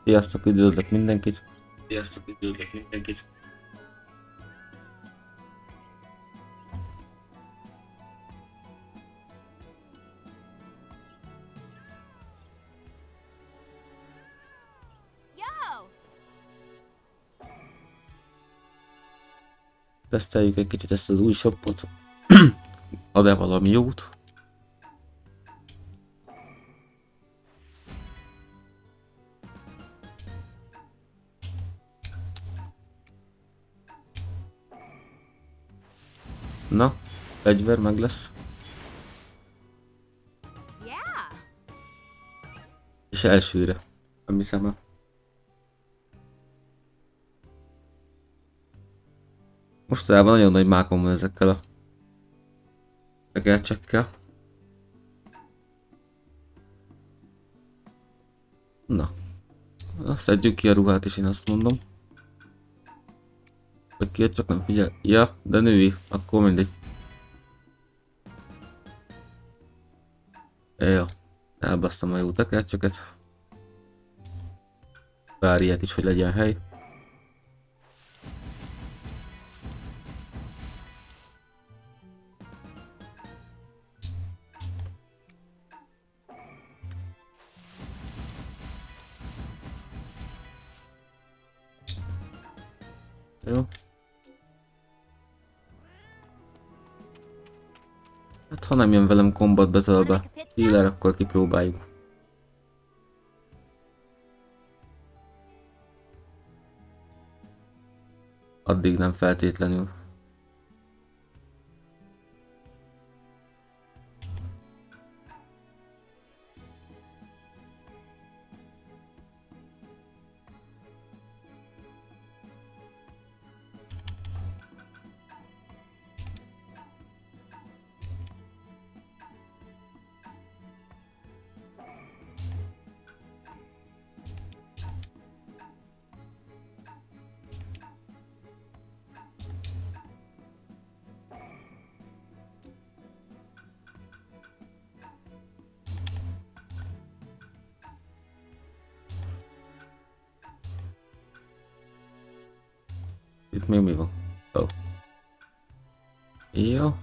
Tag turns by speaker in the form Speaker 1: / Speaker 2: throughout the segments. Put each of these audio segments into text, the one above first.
Speaker 1: Sziasztok, üdvözlök mindenkit! Sziasztok, üdvözlök mindenkit! Teszteljük egy kicsit ezt az új shopot. Ad-e valami jót? Na, fegyver meg lesz. És elsőre. Nem hiszem el. Mostanában nagyon nagy mákom van ezekkel a tekercsekkel. Na. Szedjük ki a ruhát is, én azt mondom. Vagy ki, csak nem figyel. Ja, de női. Akkor mindegy. Jó. Elbasztam a jó tekercseket. Bár ilyet is, hogy legyen hely. Jó. Hát ha nem jön velem combat battle-be healer, akkor kipróbáljuk. Addig nem feltétlenül. Itt még mi van? Oh. Jó.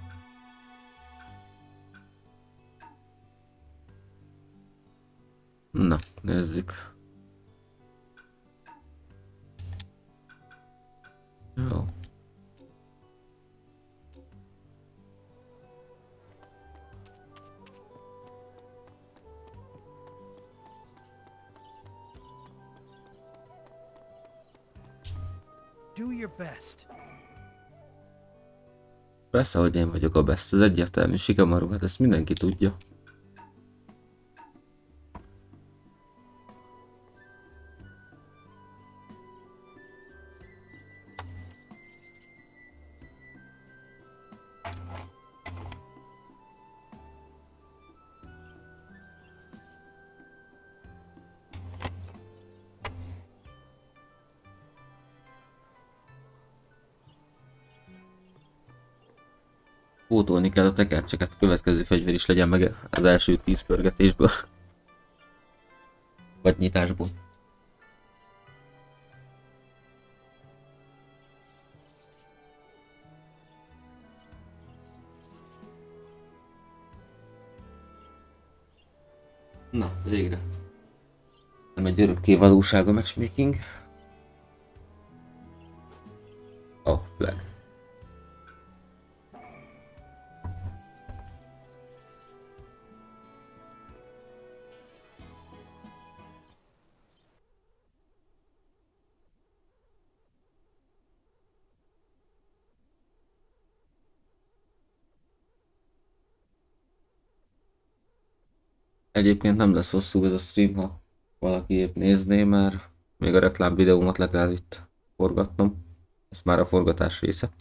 Speaker 1: Na, nézzük. Jó.
Speaker 2: Do your best.
Speaker 1: Persze, hogy én vagyok a best, ez egyértelmű, Shikamaru, hát ezt mindenki tudja. Pótolni kell a tekercseket, következő fegyver is legyen meg az első 10 pörgetésből. Vagy nyitásból. Na, végre. Nem egy örökké valóság a matchmaking. Oh, flag. Egyébként nem lesz hosszú ez a stream, ha valaki épp nézné, mert még a reklám videómat le kell itt forgatnom. Ez már a forgatás része.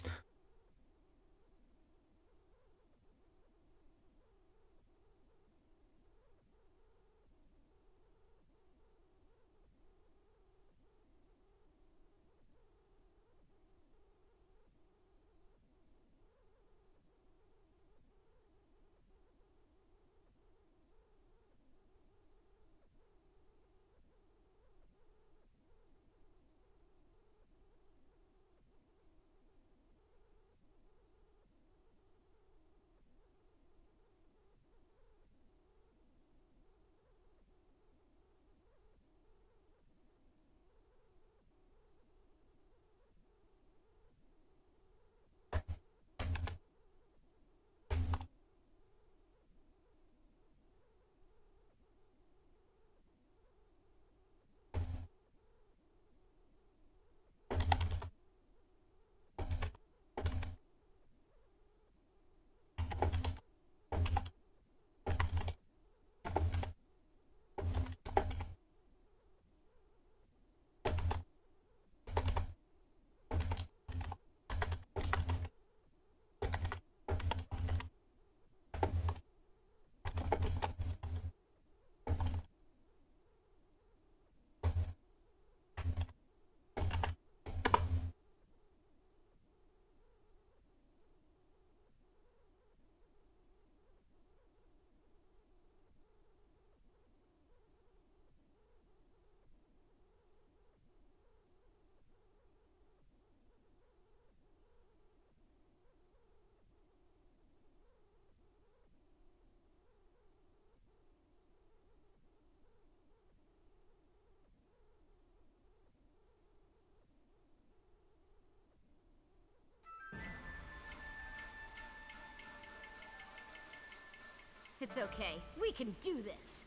Speaker 2: It's okay. We can do this.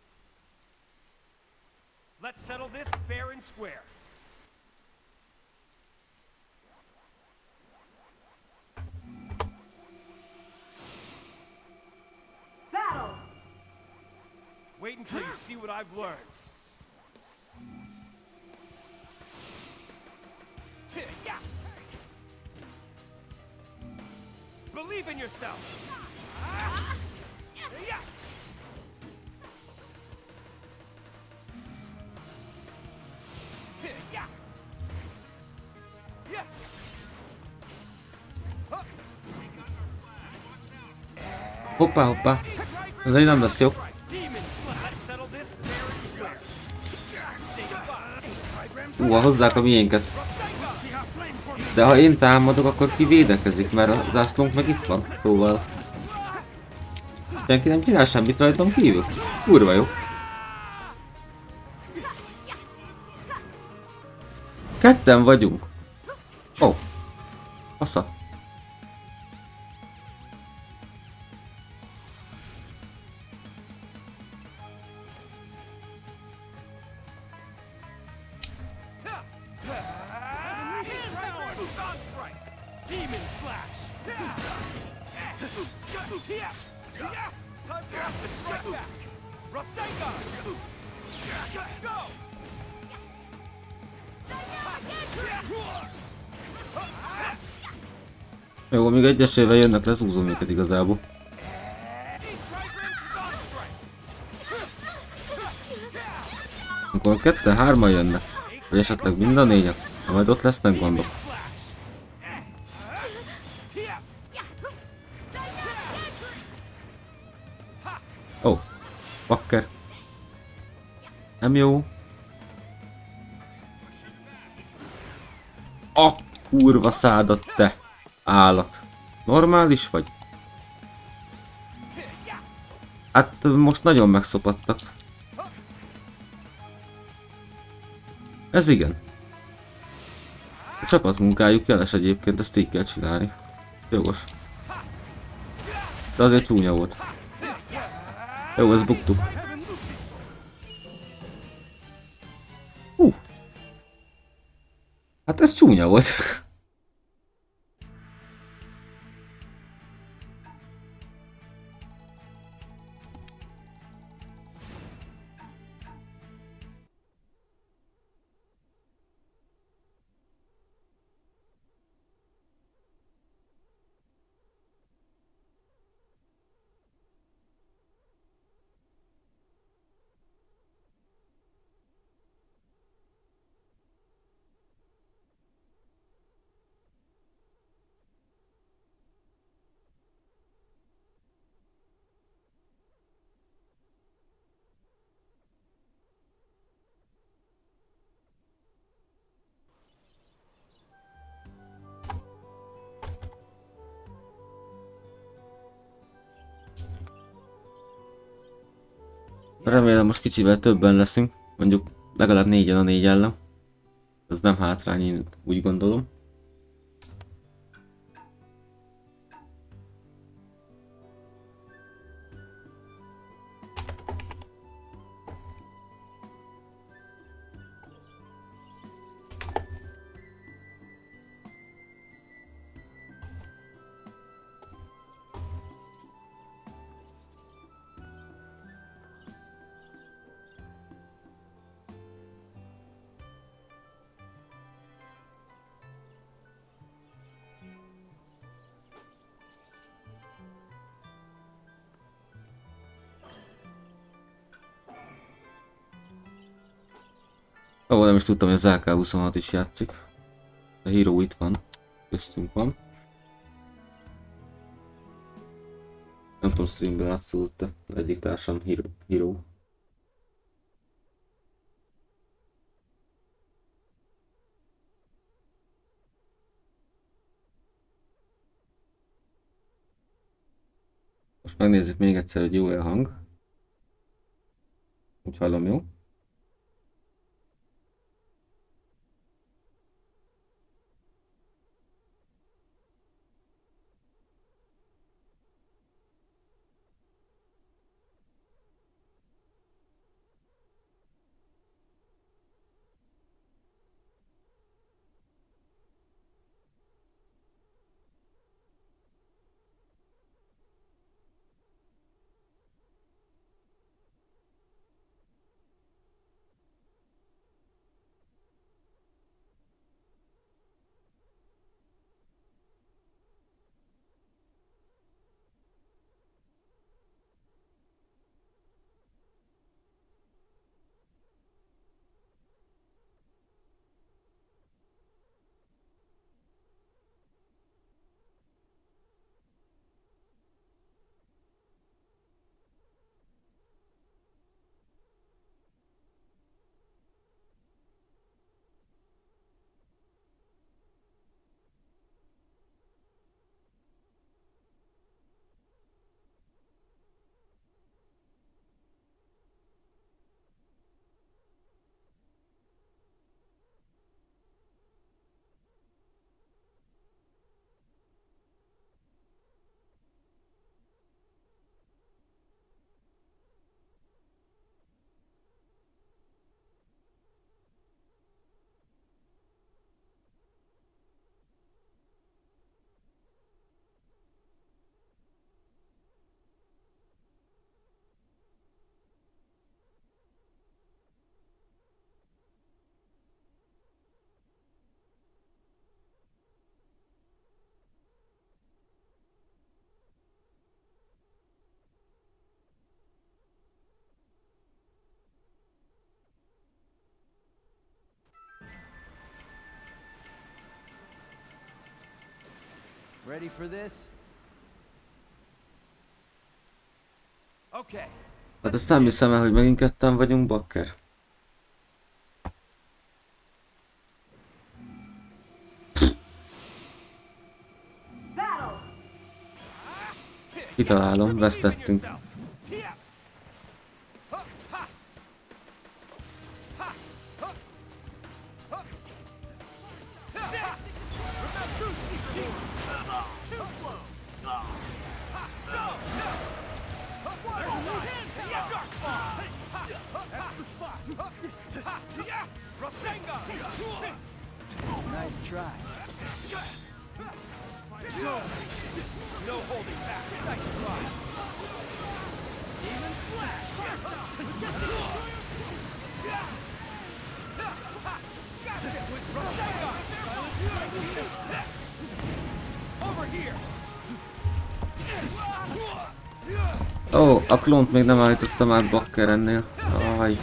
Speaker 3: Let's settle this fair and square.
Speaker 2: Battle!
Speaker 3: Wait until you see what I've learned. Yeah. Believe in yourself. Yeah. Yeah. Yeah.
Speaker 1: Hoppá, hoppá. Ez így nem lesz jó. Hozzák a miénket. De ha én támadok, akkor ki védekezik, mert a zászlónk meg itt van. Szóval... senki nem csinál semmit rajtam kívül. Kurva jó. Ketten vagyunk. Ó. Fasza. Jó, amíg egyesével jönnek, lezúzom őket igazából. Amikor ketten, hárman jönnek, vagy esetleg mind a négyek, majd ott lesznek gondok. Ó, bakker. Nem jó. A kurva szádat, te állat. Normális vagy? Hát most nagyon megszopattak. Ez igen. A csapatmunkájuk jeles egyébként, ezt így kell csinálni. Jogos. De azért csúnya volt. Jó, ezt buktuk. Hát ez csúnya volt. Remélem most kicsivel többen leszünk, mondjuk legalább 4-en a 4 ellen. Ez nem hátrány, én úgy gondolom. Ó, nem is tudtam, hogy az AK-26 is játszik. A Hero itt van. Köztünk van. Nem tudom, streamben átszózott egyik társam Hero. Most megnézzük még egyszer, hogy jó-e a hang. Úgy hallom, jó?
Speaker 4: Ready for this?
Speaker 3: Okay.
Speaker 1: Hát ezt nem hiszem el, hogy megint ketten vagyunk, bakker.
Speaker 2: Battle.
Speaker 1: Kitalálom,
Speaker 3: Believe in
Speaker 1: vesztettünk.
Speaker 3: yourself. Yeah. Ha, ha. Ha, ha, ha. Ha. Too slow. That's the spot. Rasengan.
Speaker 4: Nice try.
Speaker 3: No holding back. Nice try. Demon slash. Gotcha. Rasengan. Over here.
Speaker 1: Ó, a klónt még nem állítottam át bakker ennél. Aj.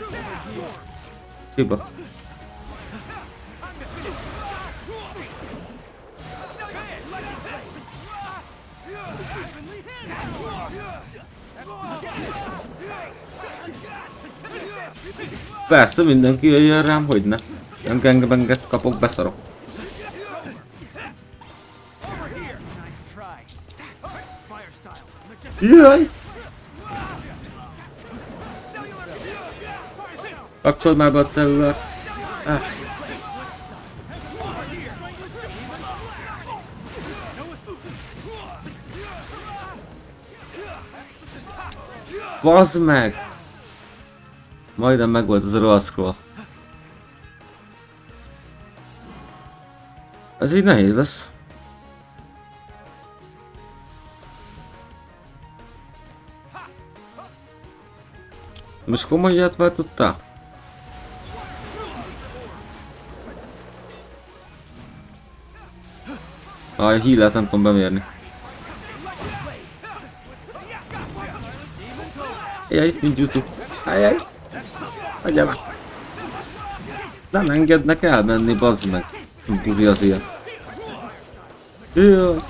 Speaker 1: Hiba. Persze mindenki jöjjön rám, hogy ne. Nem gangbanget kapok, beszarok.
Speaker 4: Nice try. Fire style.
Speaker 1: Jaj! Kapcsold már be a cellulát. Ah. Bazd meg! Majdnem megvolt az a roll scroll. Ez így nehéz lesz. Most komoly ilyet váltottál? A healet nem tudom bemérni. Jaj, ninjutsu. Ajaj. Hagyjál már. Nem engednek elmenni, bazd meg. Buzi az ilyen. Jaj.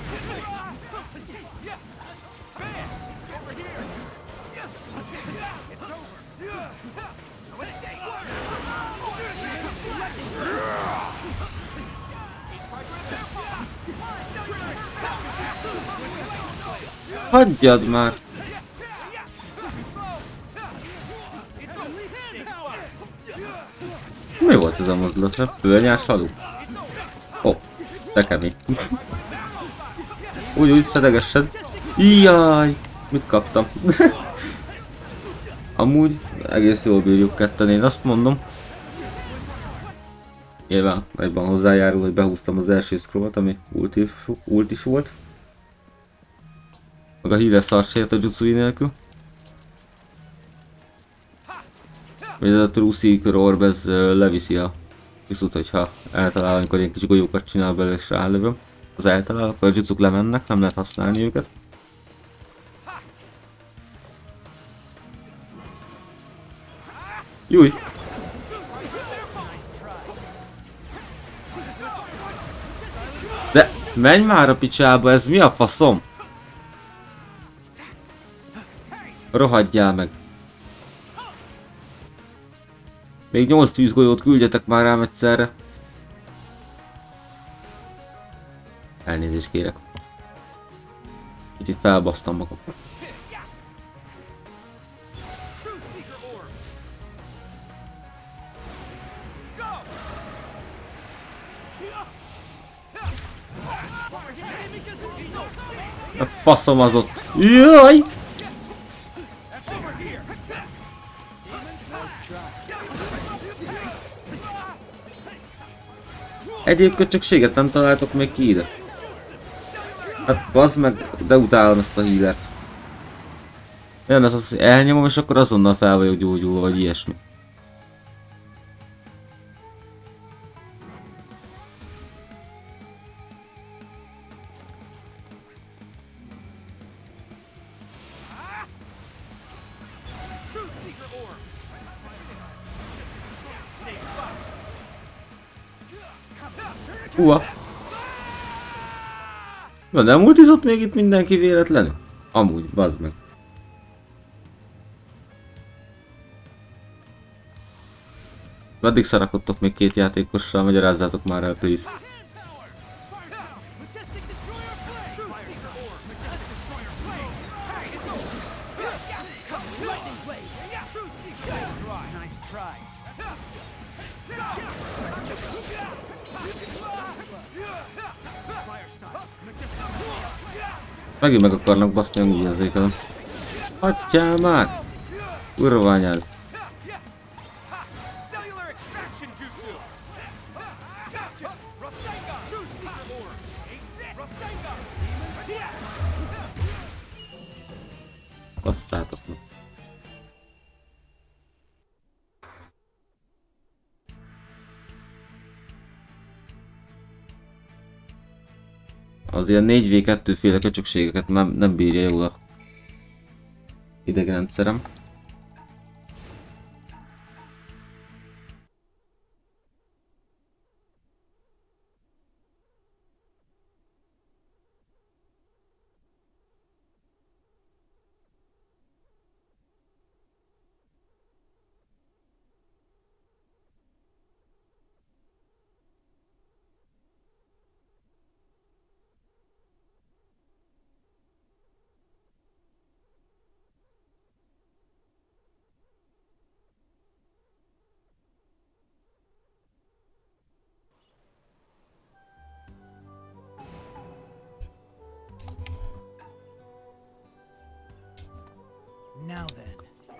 Speaker 1: Hagyjad már! Mi volt ez a mozdulat? Fölnyás halú? Ó, de kemény. Úgy szedegessed. Jaj! Mit kaptam? Amúgy egész jól bírjuk ketten, én azt mondom. Nyilván egyben hozzájárul, hogy behúztam az első scrollt, ami ultis volt. Meg a híres szarsért a Jutsui nélkül. Vagy a True Seeker Orb, ez leviszi a Jutsut, hogyha eltalál, amikor ilyen kis golyókat csinál belőle és rálövöm. Az eltalál, akkor a Jutsuk lemennek, nem lehet használni őket. Júj! De menj már a picsába, ez mi a faszom? Rohadjál meg! Még 8 tűzgolyót küldjetek már rám egyszerre. Elnézést kérek. Kicsit felbasztam magam. A faszom az ott. Jaj! Egyéb köcsökséget nem találtok még ki ide? Hát bazd meg, de utálom ezt a healert. Nem ez az, hogy elnyomom és akkor azonnal fel vagyok gyógyulva, vagy ilyesmi. Na nem ultizott még itt mindenki véletlenül? Amúgy, bazd meg. Meddig szarakodtok még két játékossal, magyarázzátok már el, please.
Speaker 4: Majestic destroyer play! Firestar orb! Majestic destroyer play! Hey, it's over! Lightning blade! True sequence! Nice try! Fire style! Majestic
Speaker 1: Megint meg akarnak baszni, úgy érzékelem. Hagyjál már! Kurva anyád.
Speaker 3: Cellular extraction jutsu! Gotcha! Rasengan! True secret orb! Rasengan!
Speaker 1: Basszátok meg. Az ilyen 4v2 féle köcsökségeket nem bírja jól a idegrendszerem.
Speaker 4: Now then.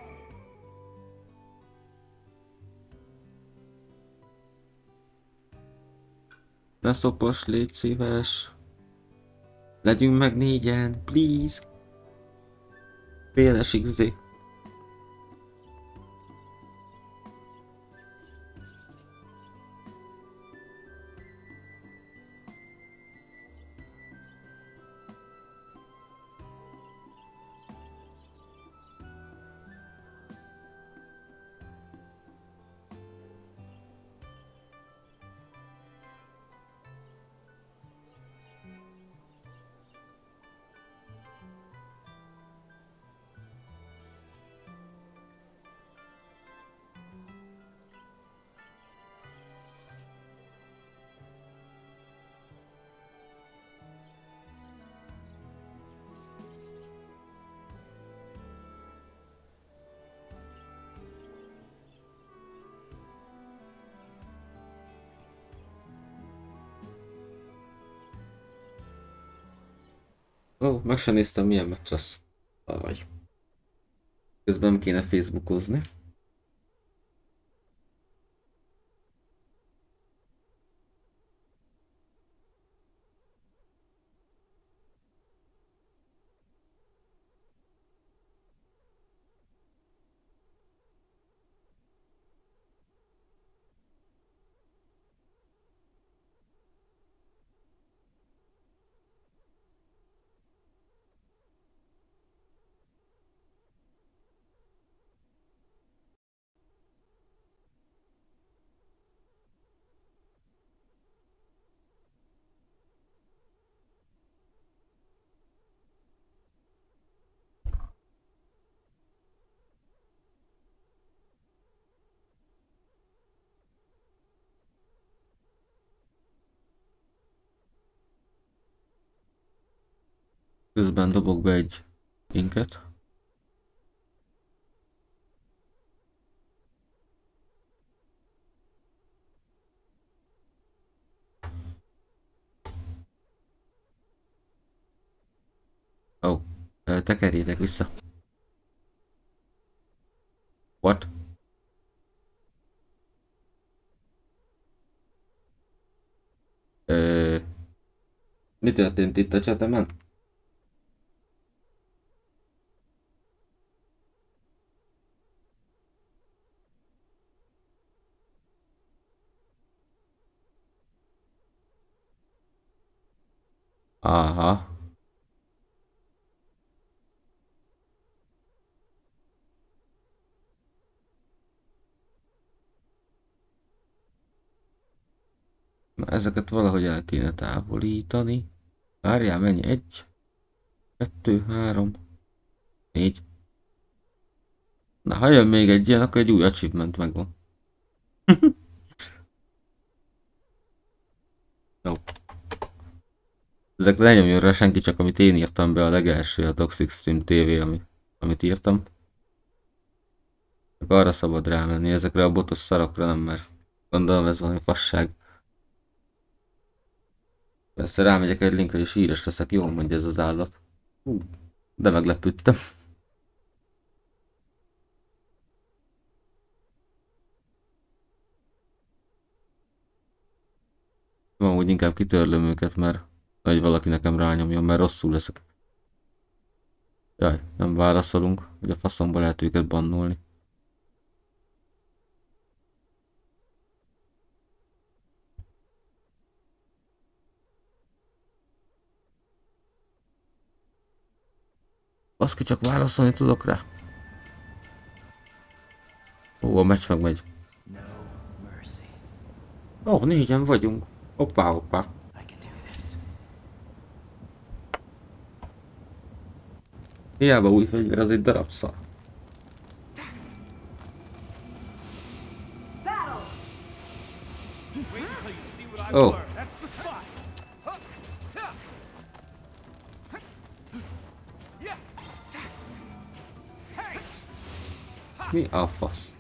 Speaker 1: Ne szopos, légy szíves. Legyünk meg négyen, please. Féles XD. Ó, meg sem néztem, milyen meccs lesz. Aj. Közben nem kéne Facebookozni. Közben dobok be egy linket. Ó, tekerjétek vissza. What? Mi történt itt a csetemen? Aha. Na, ezeket valahogy el kéne távolítani. Várjál, mennyi? 1, 2, 3, 4. Na, ha jön még egy ilyen, akkor egy új achievement megvan. Jó. Ezek lenyomjon rá senki, csak amit én írtam be a legelső, a Toxic Stream TV, amit írtam. Csak arra szabad rámenni, ezekre a botos szarokra nem, mert gondolom ez valami fasság. Persze rámegyek egy linkre és híres leszek, jól mondja ez az állat. De meglepődtem. Amúgy inkább kitörlöm őket, mert vagy valaki nekem rányomjon, mert rosszul leszek. Jaj, nem válaszolunk, hogy a faszomba lehet őket bannolni. Baszki, csak válaszolni tudok rá. Ó, a meccs megmegy. Ó, négyen vagyunk. Hoppá, hoppá. Hiába új fegyver, az egy darab szar. Ó. Mi a fasz?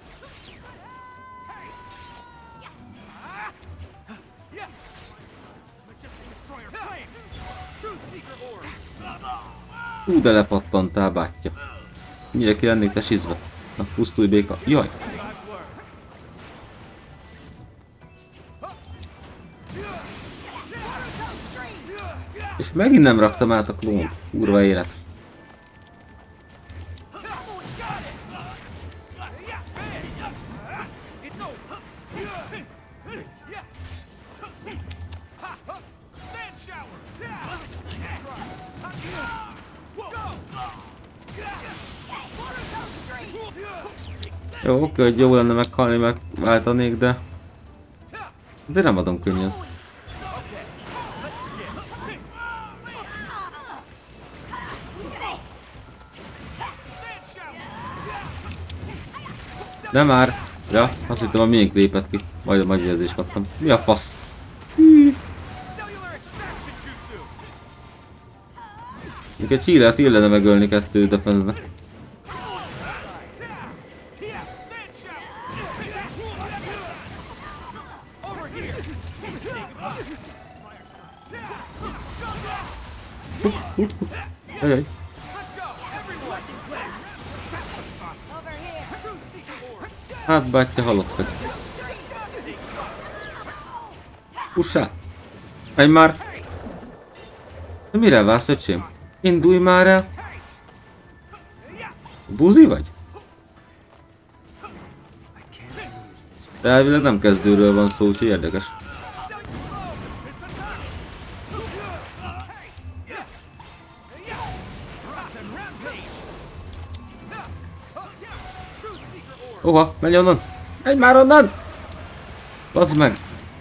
Speaker 1: Hú, de lepattantál, bátyja. Mire ki lennék te sizve? Na, pusztulj béka. Jaj! És megint nem raktam át a klónt. Kurva élet. Jó, oké, hogy jó lenne meghalni, megváltanék, de nem adom könnyen. De már! Ja, azt hittem a miénk lépett ki. Majd a magyérzést kaptam. Mi a fasz? Még egy healert illene megölni 2 defense-nek. Ajaj. Hát bátyja, halott vagy. Pussá! Menj már! De mire válsz, öcsém? Indulj már el! Buzi vagy? De elvileg nem kezdőről van szó, úgyhogy érdekes. Oha, menj onnan! Menj már onnan! Bazd meg!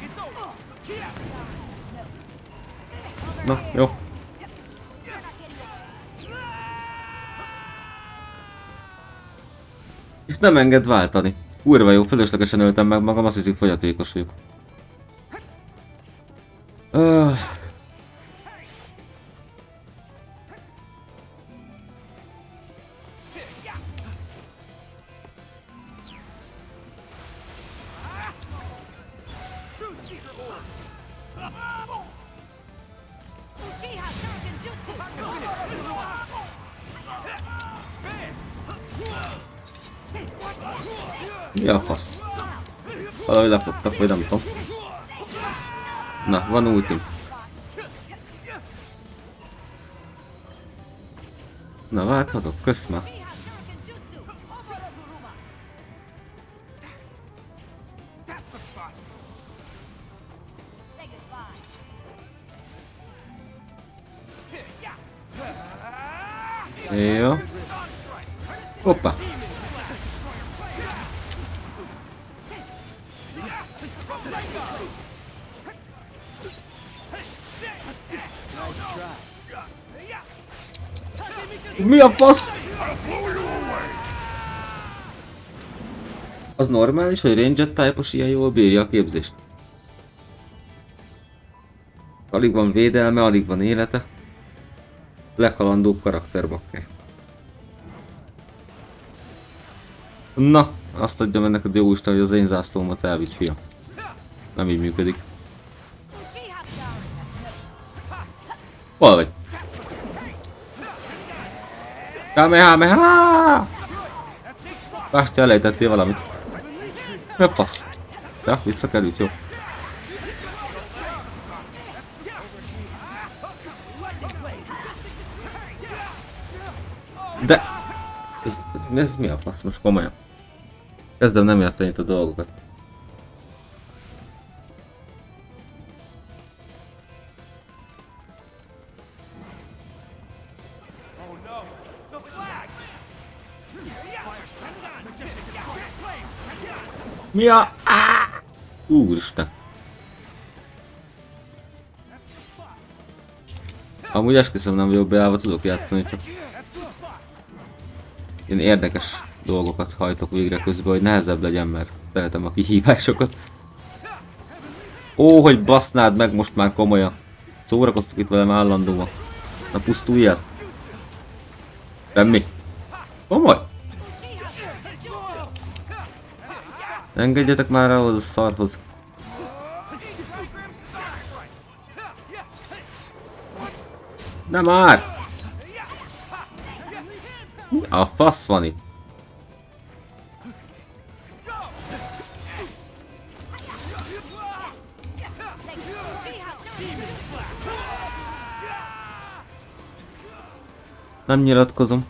Speaker 1: Na, jó. És nem enged váltani. Kurva jó, fölöslegesen öltem meg magam, azt hiszik fogyatékos vagyok. Mi a fasz? Valahogy lepottak, vagy nem tudom. Na, van ultim. Na, válthatok? Kösz már. Jó. Hoppá. Mi a fasz? Az normális, hogy Ranger type-os ilyen jól bírja a képzést? Alig van védelme, alig van élete. Leghalandóbb karakter, bakker. Na, azt adjam ennek a jóisten, hogy az én zászlómat elvitt, fiam. Nem így működik. Hol vagy? Kamehameha! Básti, elejtettél valamit. Mi a fasz? Ja, visszakerült, jó. De... Ez mi a fasz most komolyan? Kezdem nem érteni itt a dolgokat.
Speaker 3: Oh no! The flag!
Speaker 1: Mi a... Úristen. Amúgy esküszöm, nem vagyok beállva, tudok játszani, csak... Én érdekes dolgokat hajtok végre közben, hogy nehezebb legyen, mert szeretem a kihívásokat. Ó, hogy basznád meg most már komolyan. Szórakoztok itt velem állandóan. Na pusztulj el. Semmi. Komoly. Engedjetek már ahhoz a szarhoz. Nem már! Mi a fasz van itt? Nem nyilatkozom.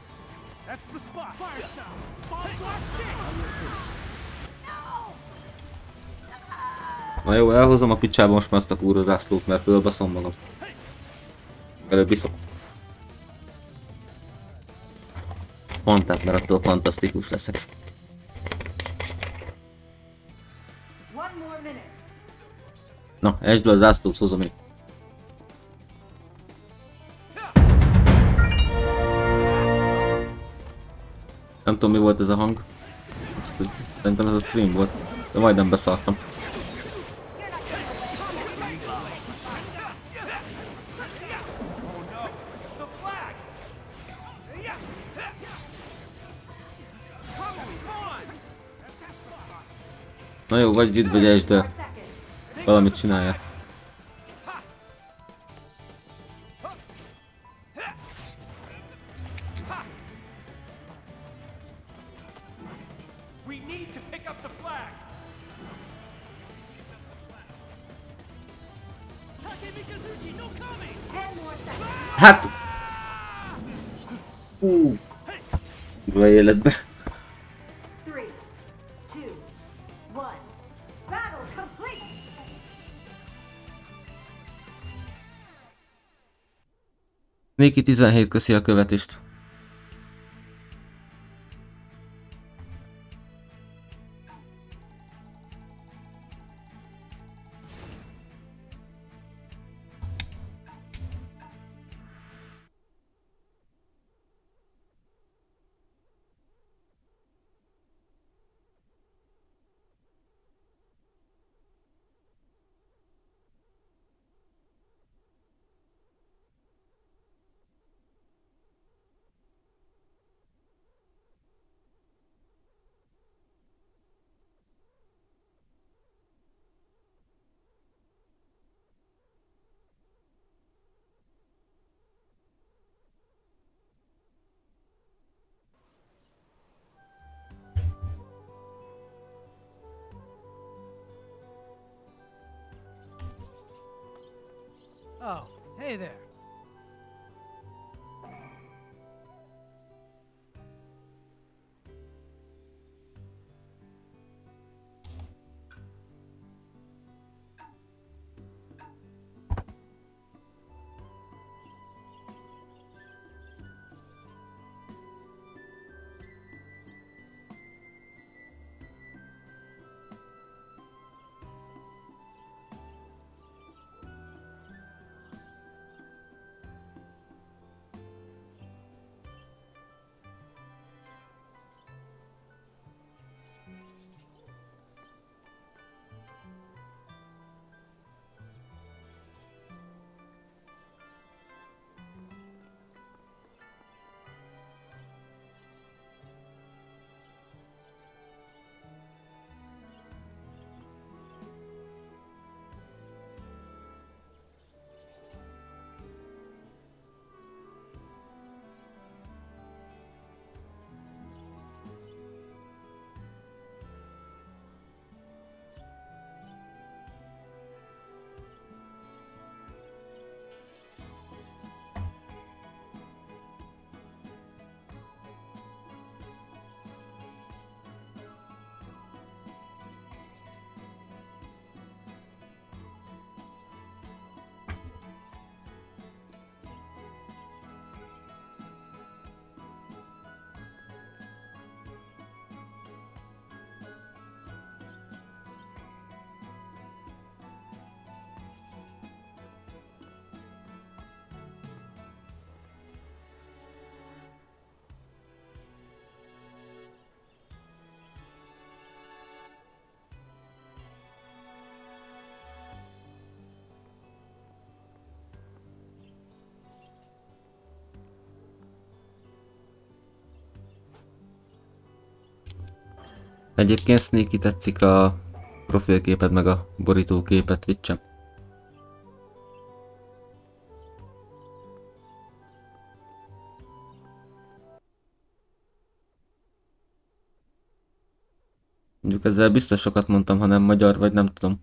Speaker 1: Na jó, elhozom a picsába most már ezt a kurva zászlót, mert fölbaszom magam. Előbb iszok. Mondták, mert attól fantasztikus leszek. Na, esd le a zászlót, hozom én. Nem tudom, mi volt ez a hang. Szerintem ez a stream volt, de majdnem beszartam. Na jó, vagy vidd, vagy esd el. Valamit csinálja. Hát! Kurva életbe.
Speaker 2: 3, 2, 1. Battle complete.
Speaker 1: Néki 17 köszi a követést.
Speaker 4: Oh, hey there.
Speaker 1: Egyébként Sneaky, tetszik a profilképed meg a borítóképet Twitch-en? Mondjuk ezzel biztos sokat mondtam, ha nem magyar vagy, nem tudom.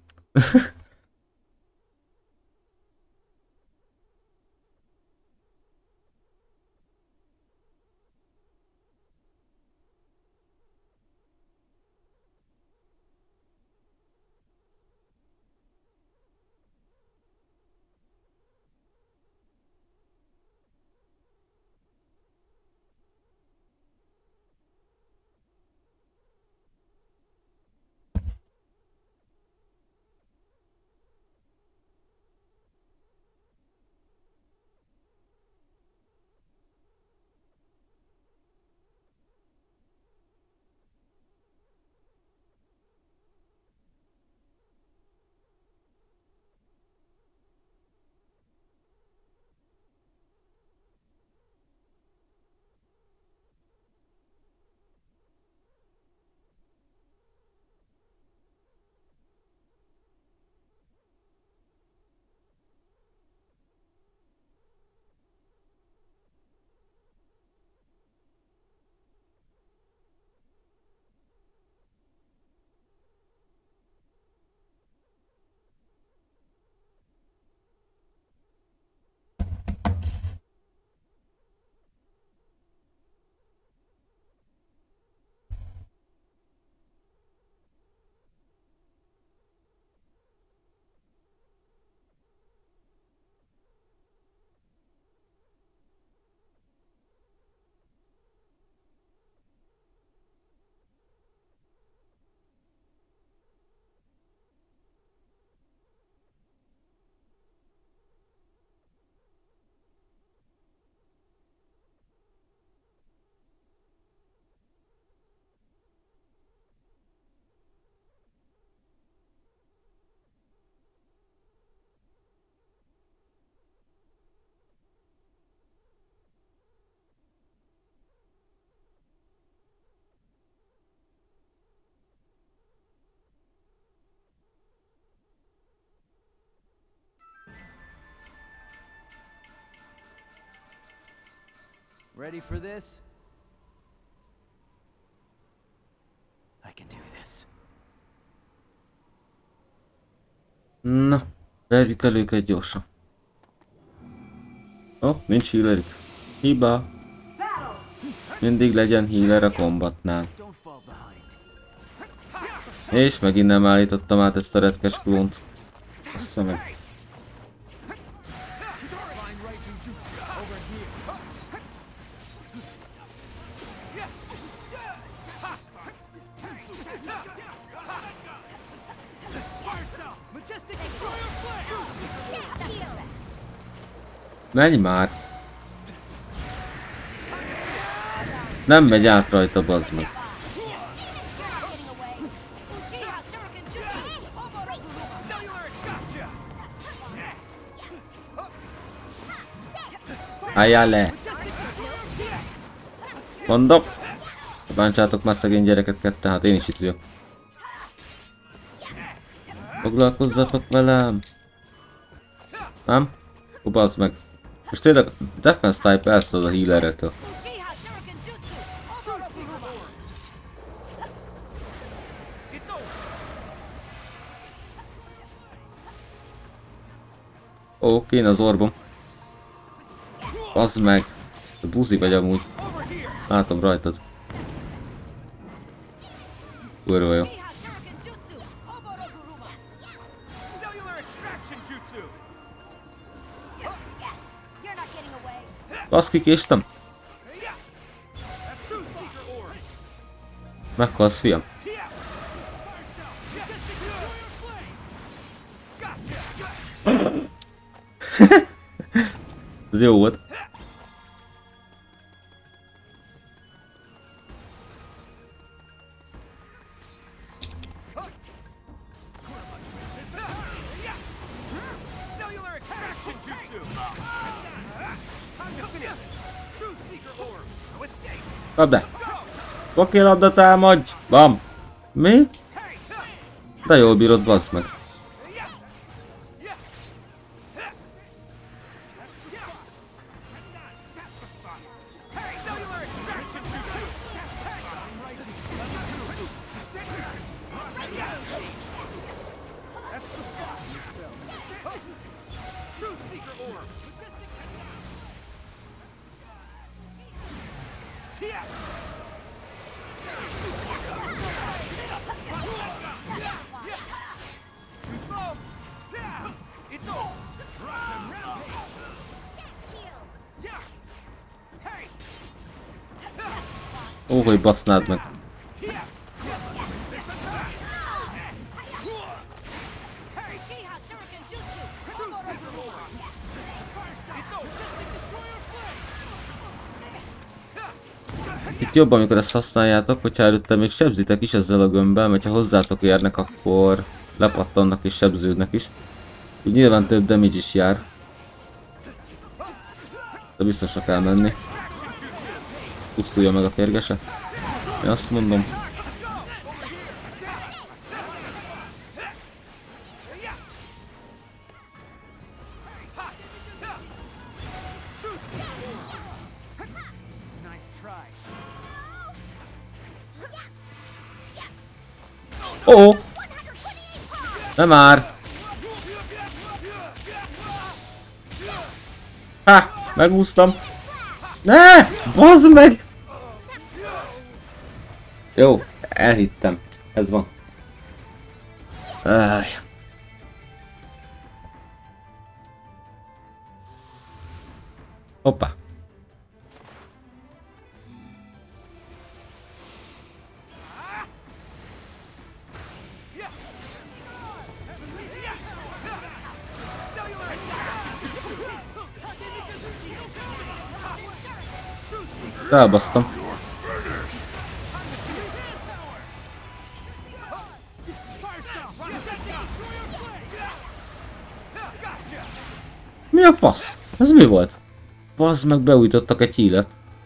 Speaker 4: Ready for this? I can do this.
Speaker 1: Na, verjük el őket gyorsan. Nincs healerük. Hiba. Mindig legyen healer a kombatnál.
Speaker 4: Don't fall behind.
Speaker 1: És megint nem állítottam át ezt a retkes klónt. Bassza meg. Menj már! Nem megy át rajta, bazd meg. Álljál le! Mondok! Bántsátok már szegény gyereket ketten, hát én is itt vagyok. Foglalkozzatok velem! Nem? Bazd meg. Most tényleg defense type elszad a healeretől. Kéne az orbom. Bazd meg. Buzi vagy amúgy. Látom rajtad. Kurva jó. Baszki, késtem. Meghalsz, fiam. Ez jó volt. Labda! Oké, labda, támadj! Bam! Mi? De jól bírod, bazd meg. Ó, hogy basznád meg. Itt jobb, amikor ezt használjátok, hogyha előtte még sebzitek is ezzel a gömbbel, mert ha hozzátok érnek, akkor lepattannak és sebződnek is. Úgy nyilván több damage is jár. De biztosra kell menni. Pusztulja meg a férgese. Én azt mondom. Ó! Nem már! Ha! Megúsztam! Ne! Bazd meg! Jó, elhittem. Ez van. Áj. Hoppá. Elbasztam. Mi a fasz? Ez mi volt? Bazd meg, beújtottak egy hílet.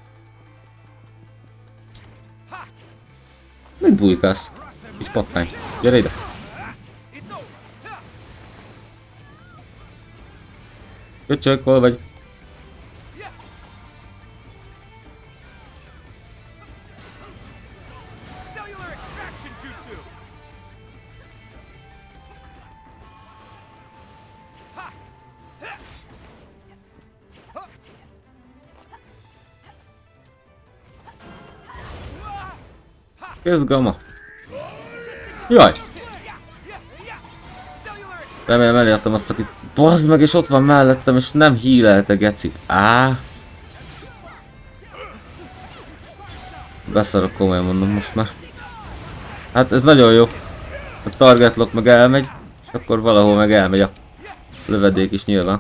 Speaker 1: Mit bújkálsz? Kis pattány. Gyere ide. Köcsög, hol vagy? Közgama. Jaj! Remélem elértem azt, akit... Bazd meg, és ott van mellettem, és nem hílelte, geci. Á! Beszarok, komolyan mondom most már. Hát ez nagyon jó. A target lock meg elmegy, és akkor valahol meg elmegy a lövedék is nyilván.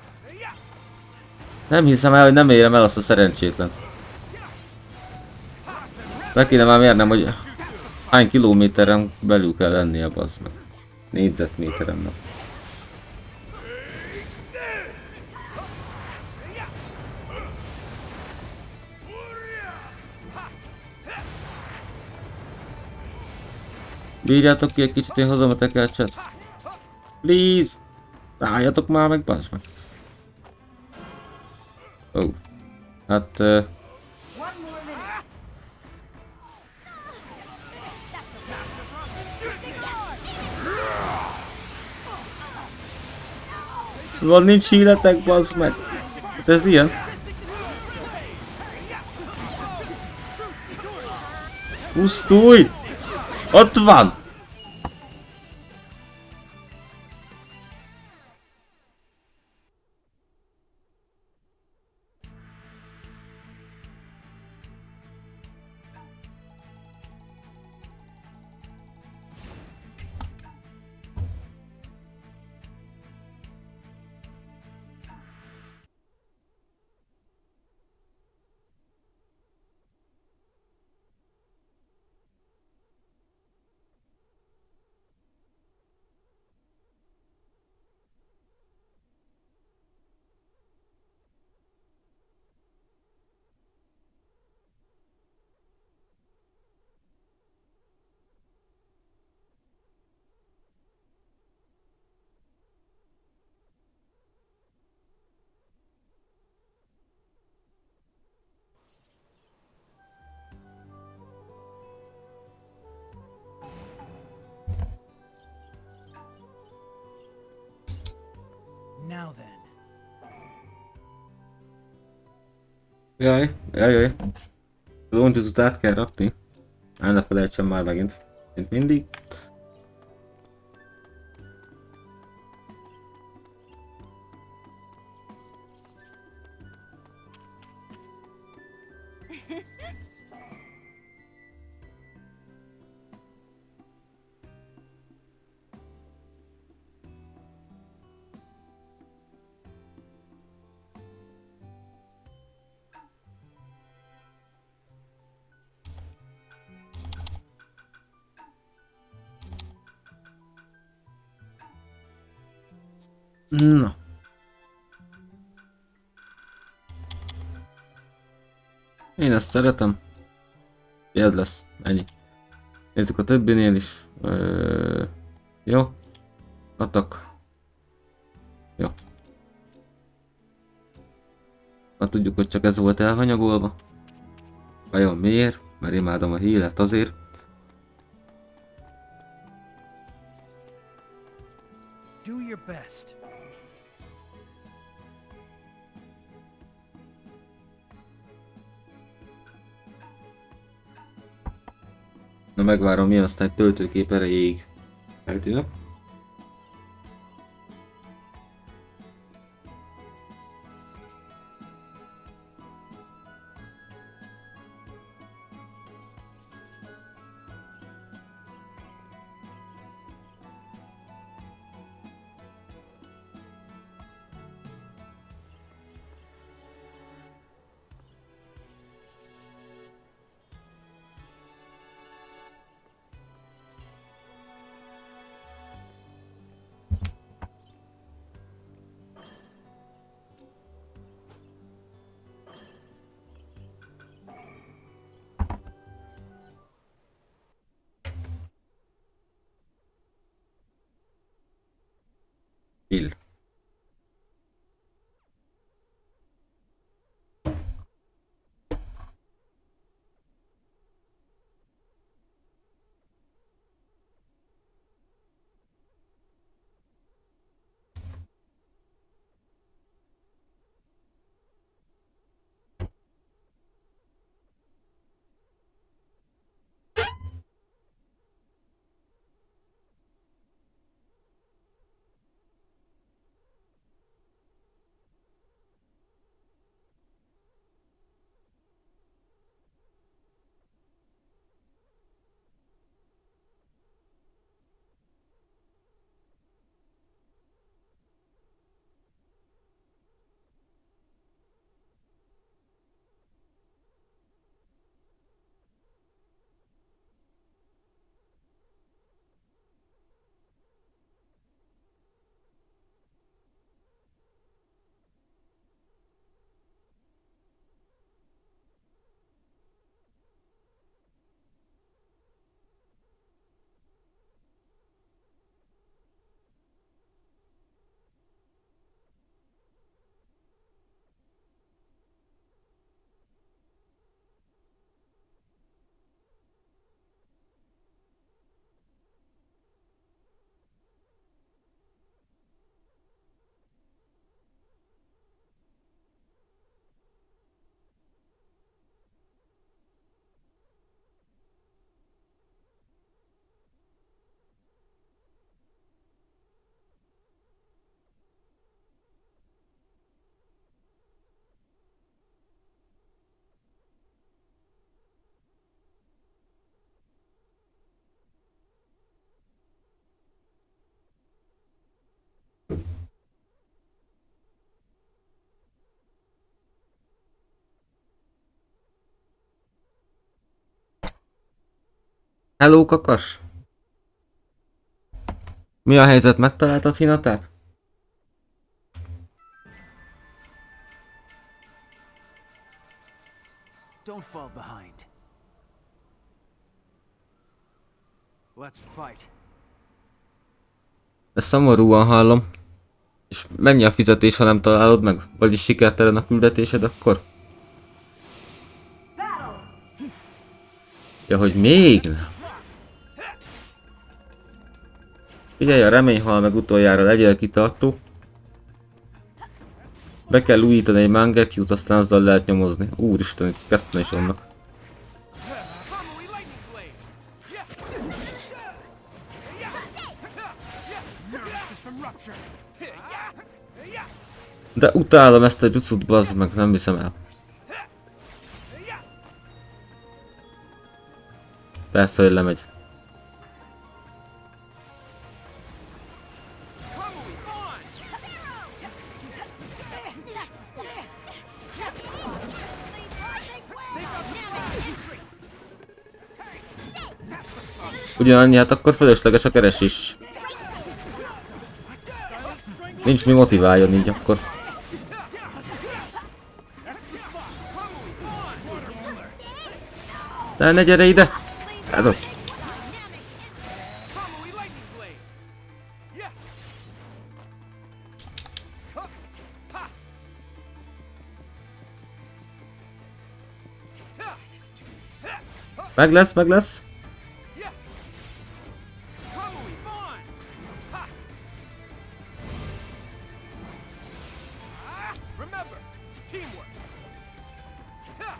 Speaker 1: Nem hiszem el, hogy nem érem el azt a szerencsétlent. Be kéne már mérnem, hogy hány kilométeren belül kell lennie, bazd meg. Négyzetméteren, nem. Bírjátok ki egy kicsit, én hozom a tekercset. Please! Álljatok már meg, bazd meg. Ó. Hát... Van, nincs híletek, bazd meg. Hát ez ilyen. Pusztulj! Ott van! Jaj. A Longyozut át kell rakni. El ne felejtsem már megint. Mint mindig. Na. Én ezt szeretem. Ez lesz. Ennyi. Nézzük a többinél is. Jó. Atak. Jó. Hát tudjuk, hogy csak ez volt elhanyagolva. Vajon miért? Mert imádom a healet azért.
Speaker 4: Do your best.
Speaker 1: Na megvárom, mi aztán egy töltőkép erejéig eltűnök. Ill. Hello, kakas! Mi a helyzet? Megtaláltad Hinatát?
Speaker 4: Don't fall behind. Let's fight.
Speaker 1: Ezt szomorúan hallom. És mennyi a fizetés, ha nem találod meg? Vagyis sikertelen a küldetésed akkor? Ja, hogy még nem. Figyelj, a remény hal meg utoljára, legyél kitartó. Be kell újítani egy Mangekyu-t, aztán azzal lehet nyomozni. Úristen, itt ketten is vannak.
Speaker 3: Kamui lightning blade.
Speaker 4: Nervous system rupture.
Speaker 1: De utálom ezt a jutszut, bazd meg, nem hiszem el. Persze, hogy lemegy.
Speaker 3: Kamui on.
Speaker 1: Ugyanannyi, hát akkor fölösleges a keresés is. Nincs mi motiváljon így akkor. De ne gyere ide! Ez az.
Speaker 3: Kamui lightning blade. Hup. Ha. Ta.
Speaker 1: Meg lesz, meg lesz.
Speaker 3: Kamui on. Ha. Remember, teamwork. Ta.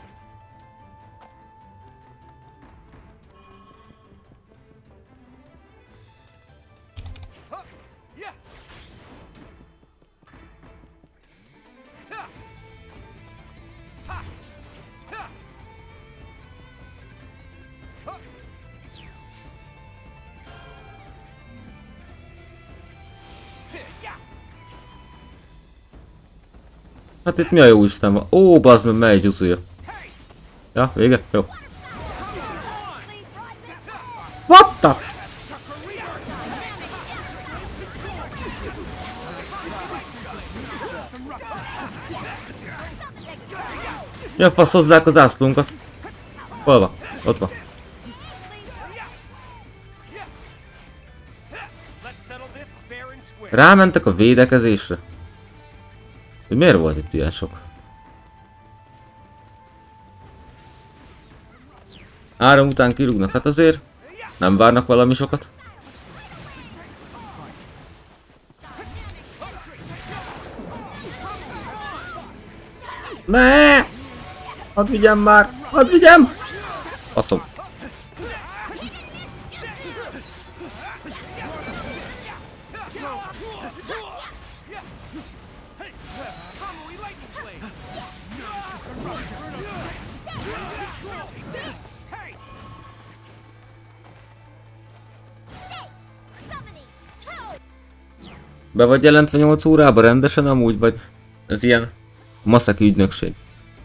Speaker 3: Hup. Yeah. Ta. Ha. Ta. Hup. Yeah.
Speaker 1: Hát itt mi a jó Isten van? Ó, bazd meg, mely jutsuja. Ja, vége? Jó. What the? Ja, fasz, hozzák az zászlónkat. Hol van? Ott van.
Speaker 3: Let's settle this fair and square.
Speaker 1: Rámentek a védekezésre. Hogy miért volt itt ilyen sok? Áram után kirúgnak, hát azért nem várnak valami sokat. Ne! Hadd vigyem már! Hadd vigyem! Faszom.
Speaker 3: Kamui lightning blade. Hey.
Speaker 1: Be vagy jelentve 8 órába rendesen amúgy, vagy ez ilyen maszaki ügynökség?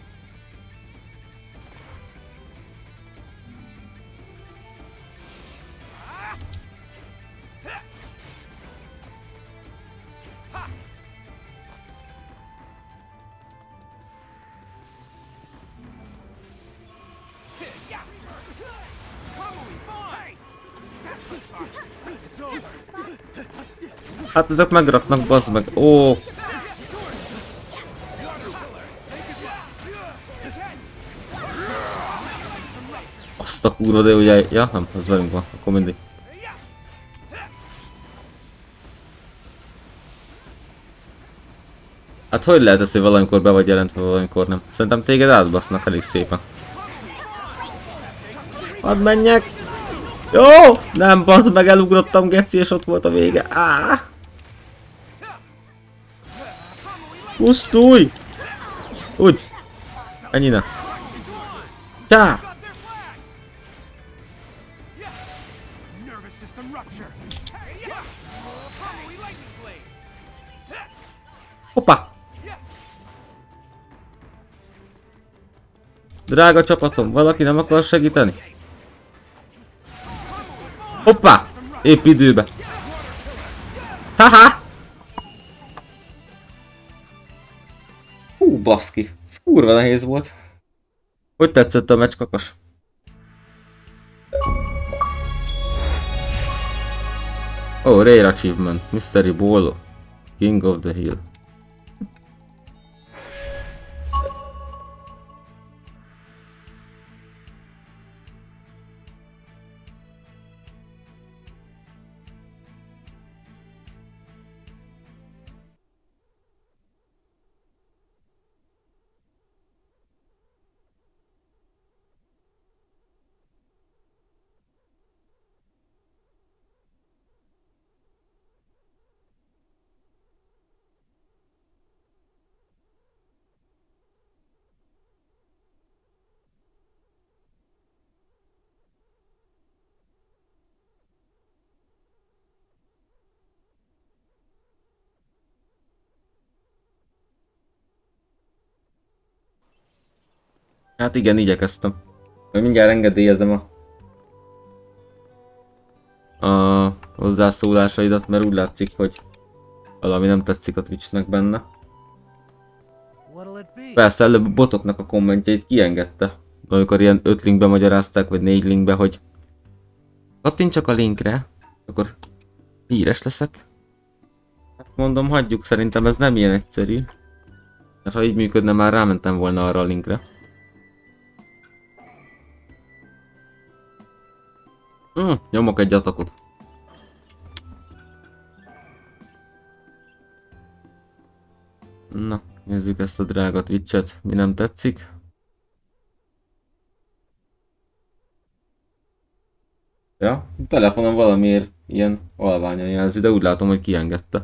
Speaker 1: Hát ezek megraknak, bazd meg. Ó! Azt a kurva, de ugye... Ja, nem, az velünk van, akkor mindig. Hát hogy lehet ez, hogy valamikor be vagy jelentve, valamikor nem? Szerintem téged átbasznak elég szépen. Hadd menjek! Jó! Nem, bazd meg, elugrottam, geci, és ott volt a vége. Áh! Pusztulj! Úgy! Ennyi ne. Csá!
Speaker 4: Nervous system rupture.
Speaker 3: Kamui lightning blade.
Speaker 1: Hoppá! Drága csapatom, valaki nem akar segíteni? Hoppá! Épp időbe. Haha! Hú, baszki. Kurva nehéz volt. Hogy tetszett a meccs, kakas? Oh, Rare Achievement. Mystery Ball. King of the Hill. Hát igen, igyekeztem. Mindjárt engedélyezem a hozzászólásaidat, mert úgy látszik, hogy valami nem tetszik a Twitchnek benne.
Speaker 4: What'll it be?
Speaker 1: Persze előbb a botoknak a kommentjeit kiengedte. Amikor ilyen 5 linkbe magyarázták, vagy 4 linkbe, hogy kattintsak a linkre, akkor híres leszek. Hát mondom, hagyjuk, szerintem ez nem ilyen egyszerű. Mert ha így működne, már rámentem volna arra a linkre. Nyomok egy atakot. Na, nézzük ezt a drága Twitch-et, mi nem tetszik. Ja, a telefonon valamiért ilyen halványan jelzi, de úgy látom, hogy kiengedte.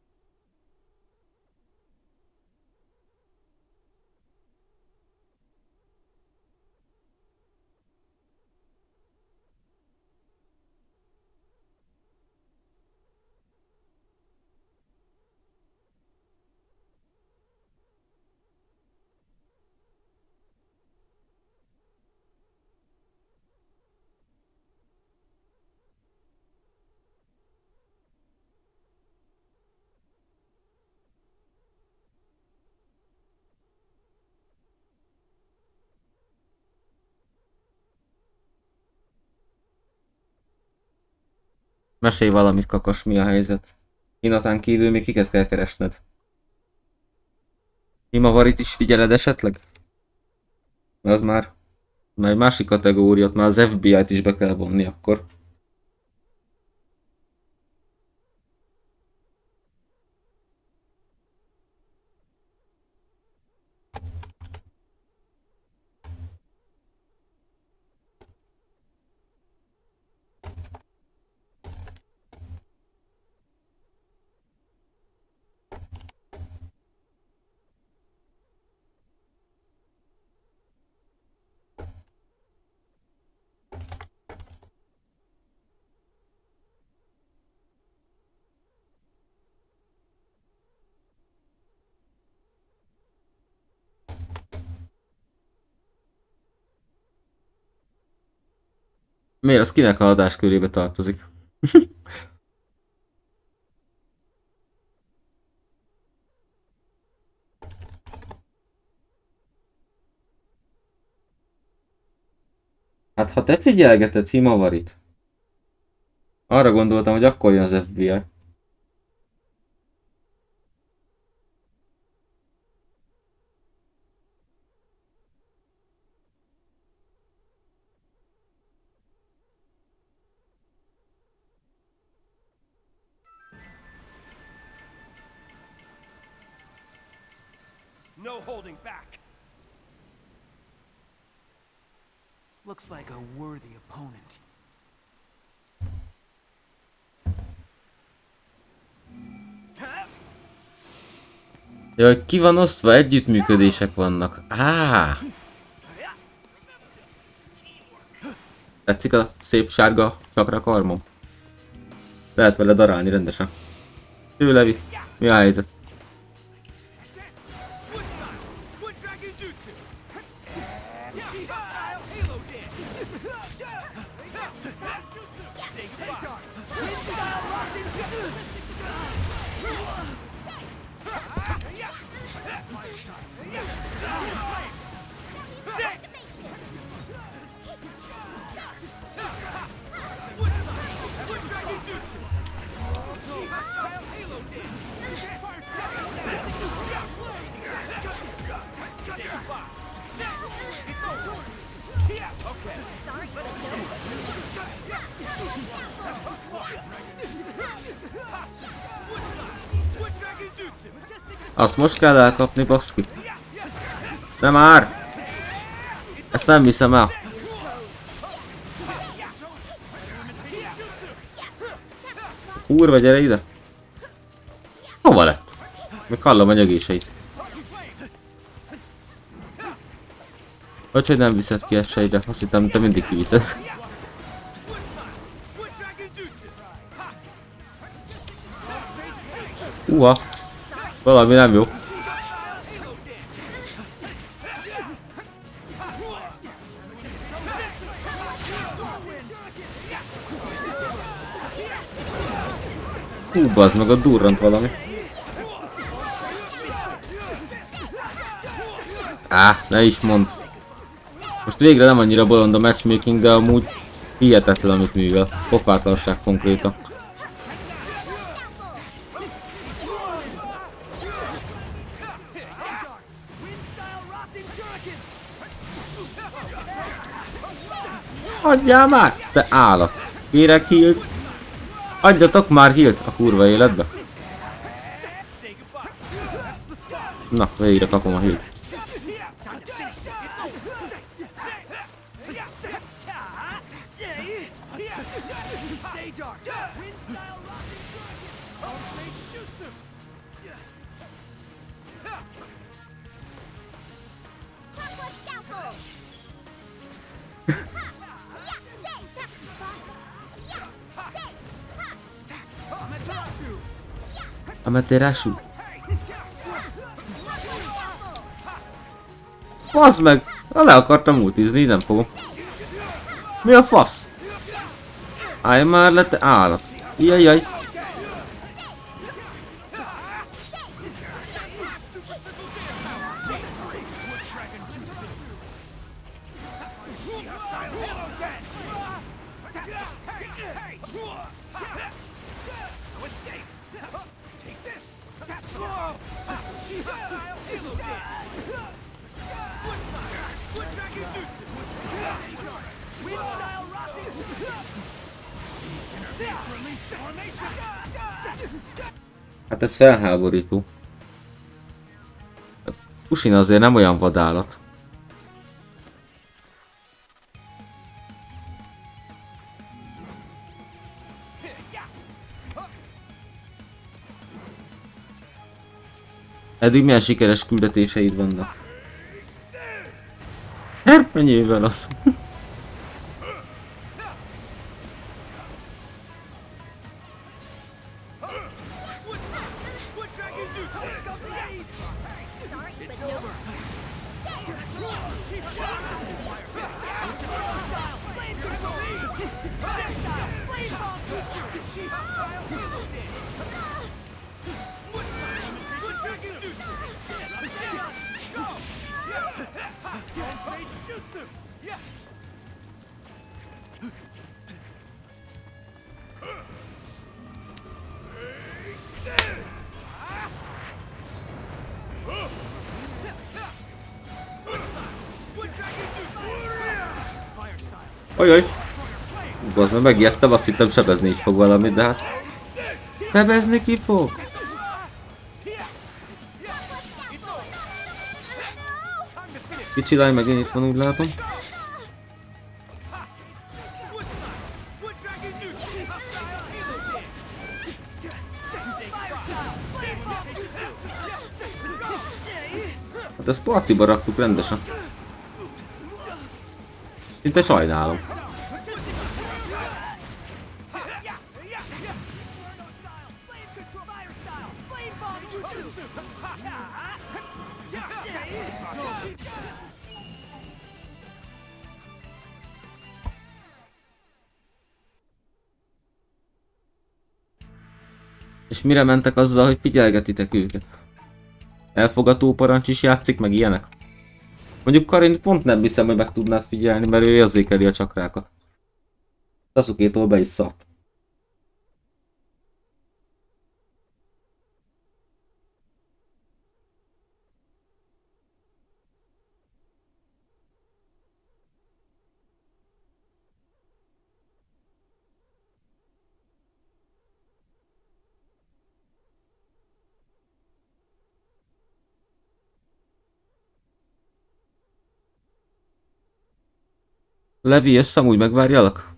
Speaker 1: Mesélj valamit, Kakas, mi a helyzet? Hinatán kívül még kiket kell keresned? Himavarit is figyeled esetleg? Az már egy másik kategóriát, már az FBI-t is be kell vonni akkor. Miért? Az kinek a hatáskörébe tartozik? Hát ha te figyelgeted Himavarit, arra gondoltam, hogy akkor jön az FBI.
Speaker 3: No holding back.
Speaker 4: Looks like a worthy opponent.
Speaker 1: Jaj, ki van osztva, együttműködések vannak. Tetszik a szép sárga csakra karmom? Lehet vele darálni rendesen. Levi, mi a helyzet? Azt most kell elkapni, baszki. De már! Ezt nem viszem el. Kurva, gyere ide! Hova lett? Még hallom a nyögéseit. Hogy nem viszed ki esélyre? Azt hittem, te mindig kiviszed. Valami nem jó. Hú, bazd meg, ott durrant valami. Ne is mondd. Most végre nem annyira bolond a matchmaking, de amúgy hihetetlen, amit művel. Pofátlanság konkrétan. Adjál már! Te állat! Kérek healt! Adjatok már healt a kurva életbe! Na, végre kapom a healt. Amaterasu. Bazd meg! Le akartam multizni, nem fogom. Mi a fasz? Állj már le, te állat! Jajjaj! Hát ez felháborító. Kusin azért nem olyan vadállat. Eddig milyen sikeres küldetéseid vannak? Herpenyővel az. Ajaj! Bazd meg, megijedtem, azt hittem sebezni is fog valamit, de hát... Sebezni ki fog? Kicsi lány megint itt van, úgy látom. Hát ezt partiba raktuk rendesen. Szinte sajnálom. És mire mentek azzal, hogy figyelgetitek őket? Elfogató parancs is játszik, meg ilyenek? Mondjuk Karint pont nem hiszem, hogy meg tudnád figyelni, mert ő érzékeli a csakrákat. Sasuke-tól be is szart. Levi, jössz, amúgy megvárjalak?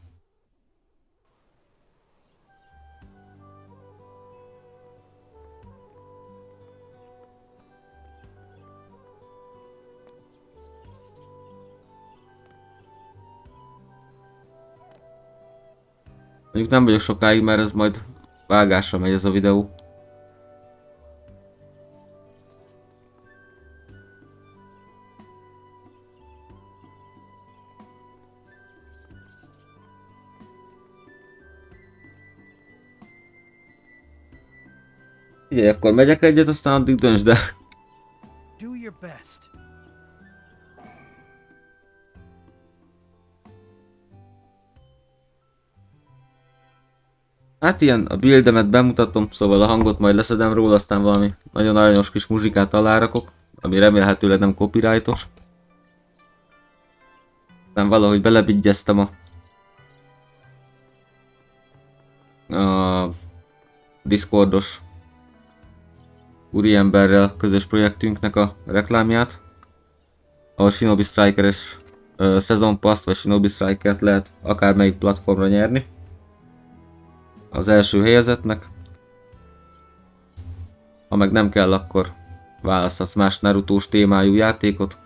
Speaker 1: Mondjuk nem vagyok sokáig, mert ez majd vágásra megy ez a videó. Figyelj, akkor megyek egyet, aztán addig döntsd el.
Speaker 4: Do your best.
Speaker 1: Hát ilyen a buildemet bemutatom, szóval a hangot majd leszedem róla, aztán valami nagyon aranyos kis muzsikát alárakok, ami remélhetőleg nem copyrightos. Aztán valahogy belebigyeztem a Discordos úriemberrel közös projektünknek a reklámját, ahol Shinobi Striker-es Season Pass vagy Shinobi Striker-t lehet akármelyik platformra nyerni. Az első helyezettnek. Ha meg nem kell, akkor választhatsz más Narutós témájú játékot.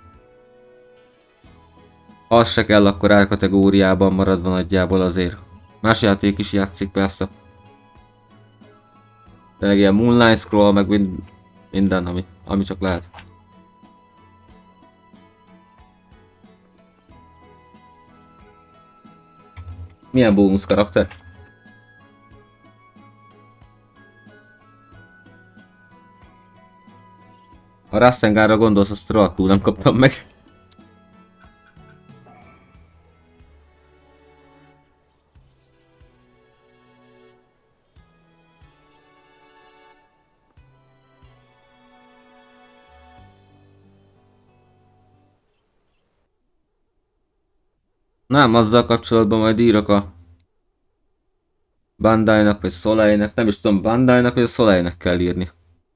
Speaker 1: Ha az se kell, akkor árkategóriában maradva nagyjából azért. Más játék is játszik persze. De ilyen Moonlight Scroll, meg minden, ami csak lehet. Milyen bónusz karakter? Ha Rasenganra gondolsz, azt rohadtul nem kaptam meg. Nem, azzal kapcsolatban majd írok a Bandai-nak vagy Soleil-nek, nem is tudom, Bandai-nak vagy a Soleil-nek kell írni.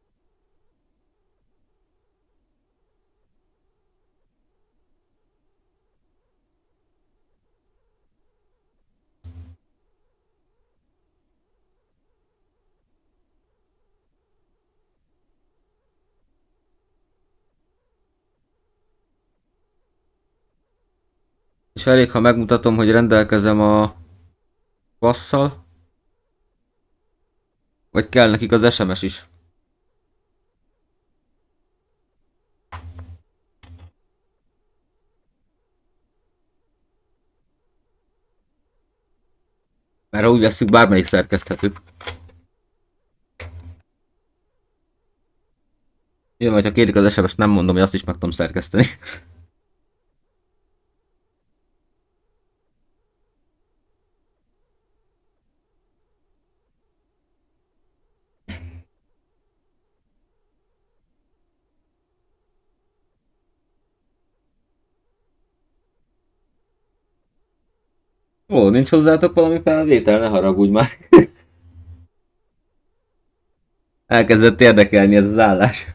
Speaker 1: És elég, ha megmutatom, hogy rendelkezem a passzal, vagy kell nekik az SMS is. Mert ha úgy veszük, bármelyik szerkeszthető. Jó, majd ha kérik az SMS-t, nem mondom, hogy azt is meg tudom szerkeszteni. Ó, nincs hozzátok valami felvétel, ne haragudj már. Elkezdett érdekelni ez az állás.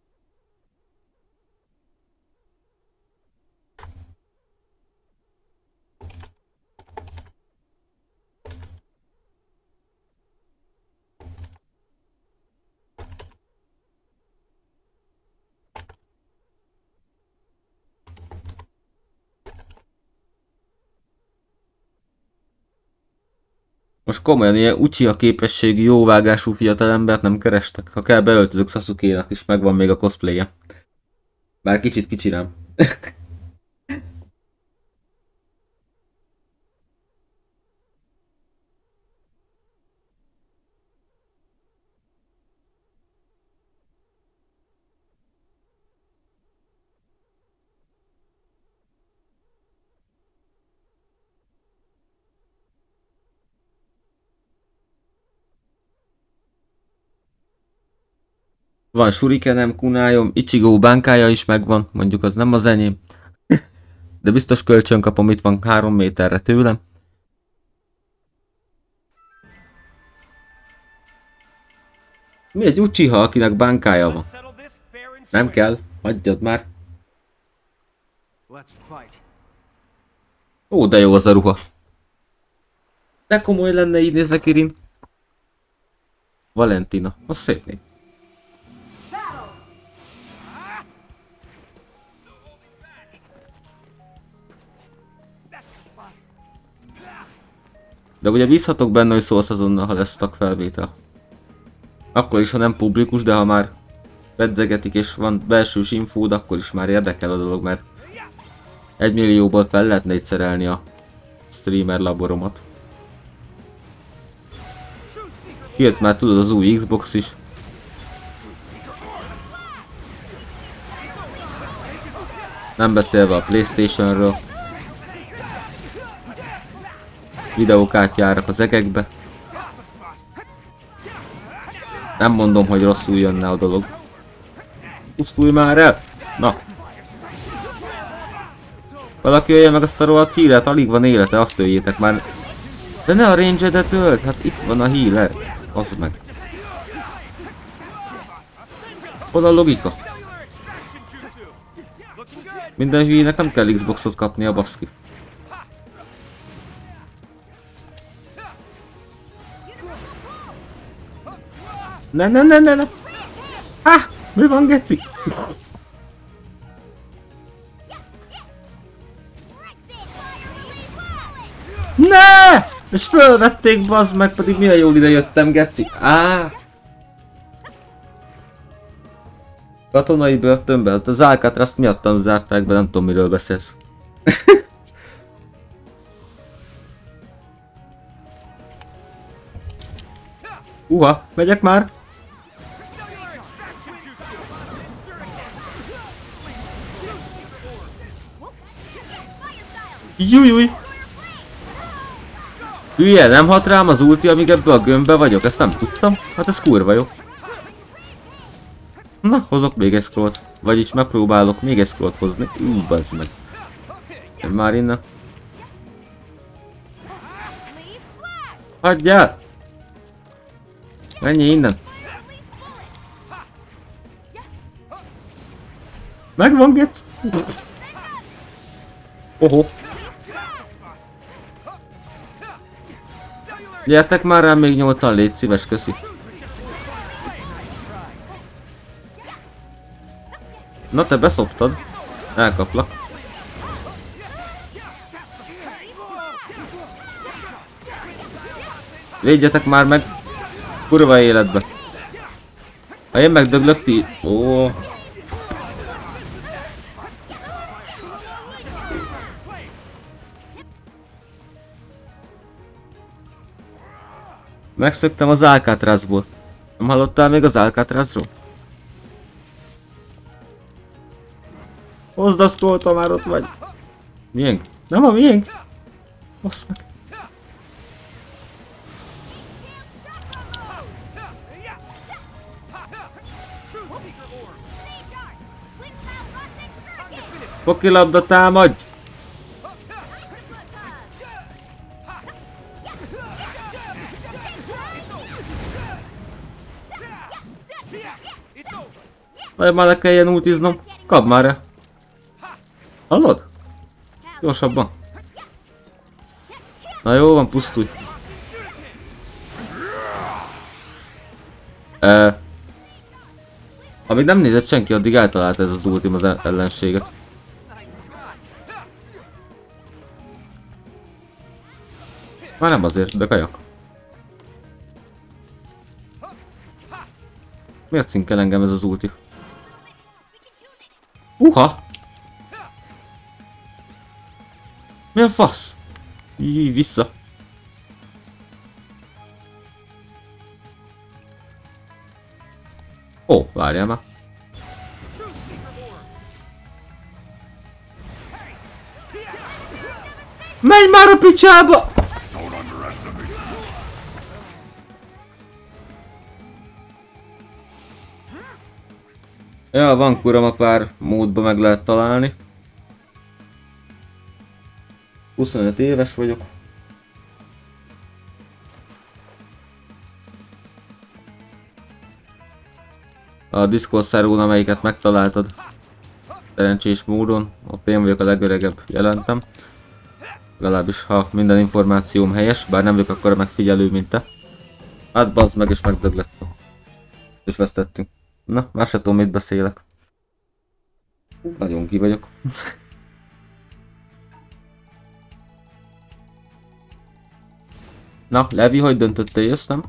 Speaker 1: Most komolyan ilyen Uchiha képességű, jóvágású fiatalembert nem kerestek. Ha kell, beöltözök Sasuke-nak is, megvan még a cosplayje. Bár kicsit kicsi nem. Van shurikenem, kunályom, Ichigo bánkája is megvan, mondjuk az nem az enyém. De biztos kölcsön kapom, itt van 3 méterre tőlem. Mi egy Uchiha, akinek bánkája van? Nem kell, hagyjad már. Ó, de jó az a ruha. De komoly lenne így nézze Kirin. Valentina, az szép név. De ugye bízhatok benne, hogy szólsz azonnal, ha lesz tagfelvétel. Akkor is, ha nem publikus, de ha már pedzegetik és van belsős infód, akkor is már érdekel a dolog, mert 1 millióból fel lehetne így szerelni a streamer laboromat. Kijött már tudod az új Xbox is. Nem beszélve a PlayStationről. Videókártyárak az egekbe. Nem mondom, hogy rosszul jönne a dolog. Pusztulj már el! Na! Valaki ölje meg azt a rohadt healet, alig van élete, azt öljétek már. De ne a range-edet öld, hát itt van a healer. Az meg. Hol a logika? Minden hülyének nem kell Xboxot kapnia, baszki. Ne. Ha! Mi van, geci? Ne! És fölvették, bazd meg, pedig milyen jól ide jöttem, geci. Katonai börtönbe? Az Alcatraz-t miattam zárták be, nem tudom, miről beszélsz. Megyek már? Jújúj! Hülye, nem hat rám az ulti, amíg ebbe a gömbbe vagyok? Ezt nem tudtam? Hát ez kurva jó. Na, hozok még egy scrollt. Vagyis megpróbálok még egy scrollt hozni. Bazd meg. Már innen. Hagyjál! Menjél innen! Megvan, gec! Oho! Gyertek már rám még 8-an, légy szíves, köszi! Na te beszoptad. Elkaplak. Védjetek már meg! Kurva életbe! Ha én megdöglök ti... Ó. Megszöktem az Alcatrazból. Nem hallottál még az Alcatrazról? Hozd a scrollt, ha már ott vagy. Miénk? Nem a miénk? Basz meg. Kokilabda, támadj! Vagy már le kelljen ultiznom. Kap már el. Hallod? Gyorsabban. Na jó van, pusztulj. Amíg nem nézett senki, addig eltalálta ez az ultim az ellenséget. Már nem azért, de kajak. Miért cinkel engem ez az ulti? Mi a fasz? Vissza. Ó, várjál már. Menj már a picsába! Ja, van kurama, pár módba meg lehet találni. 25 éves vagyok. A Discord szervón, amelyiket megtaláltad szerencsés módon, ott én vagyok a legöregebb, jelentem. Legalábbis ha minden információm helyes, bár nem vagyok akkora megfigyelő, mint te. Hát bazd meg, és megdöglettem. És vesztettünk. Na, már se tudom, mit beszélek. Nagyon ki vagyok. Na, Levi, hogy döntöttél, jössz, nem?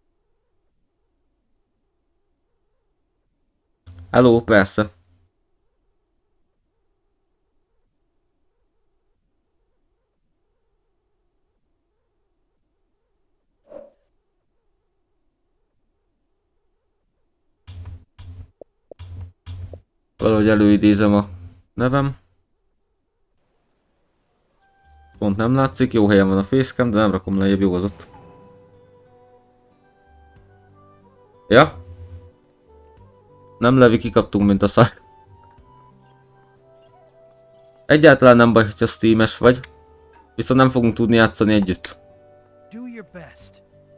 Speaker 1: Hello, persze. Valahogy előidézem a nevem. Pont nem látszik, jó helyen van a facecam, de nem rakom lejjebb, jó az ott. Ja? Nem Levi, kikaptunk, mint a szar. Egyáltalán nem baj, hogyha Steam-es vagy. Viszont nem fogunk tudni játszani együtt.
Speaker 4: Do your best.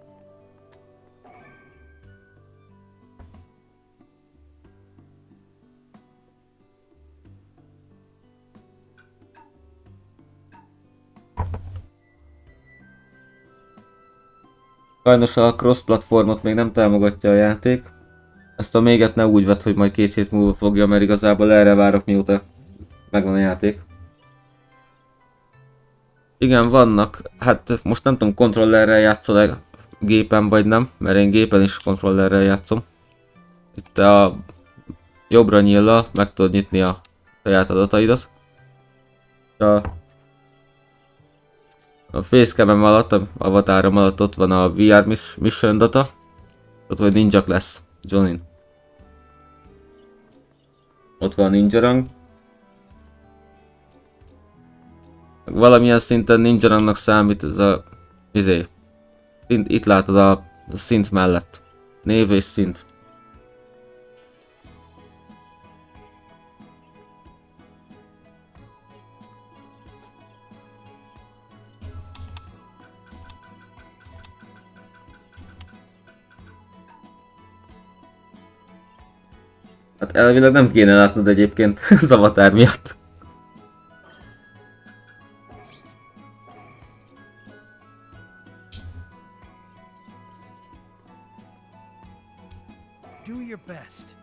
Speaker 1: Sajnos a cross-platformot még nem támogatja a játék. Ezt a méget ne úgy vett, hogy majd 2 hét múlva fogja, mert igazából erre várok, mióta megvan a játék. Igen, vannak. Hát most nem tudom, kontrollerrel játszol-e gépen vagy nem, mert én gépen is kontrollerrel játszom. Itt a jobbra nyíllal meg tudod nyitni a saját adataidat. A facecam-em alatt, a avatárom alatt ott van a VR mission data. Ott hogy ninja class, Jonin. Ott van a ninja rang. Valamilyen szinten ninja rangnak számít ez a... Itt látod a szint mellett. Név és szint. Hát elvileg nem kéne látnod egyébként az avatár miatt.
Speaker 4: Do your best.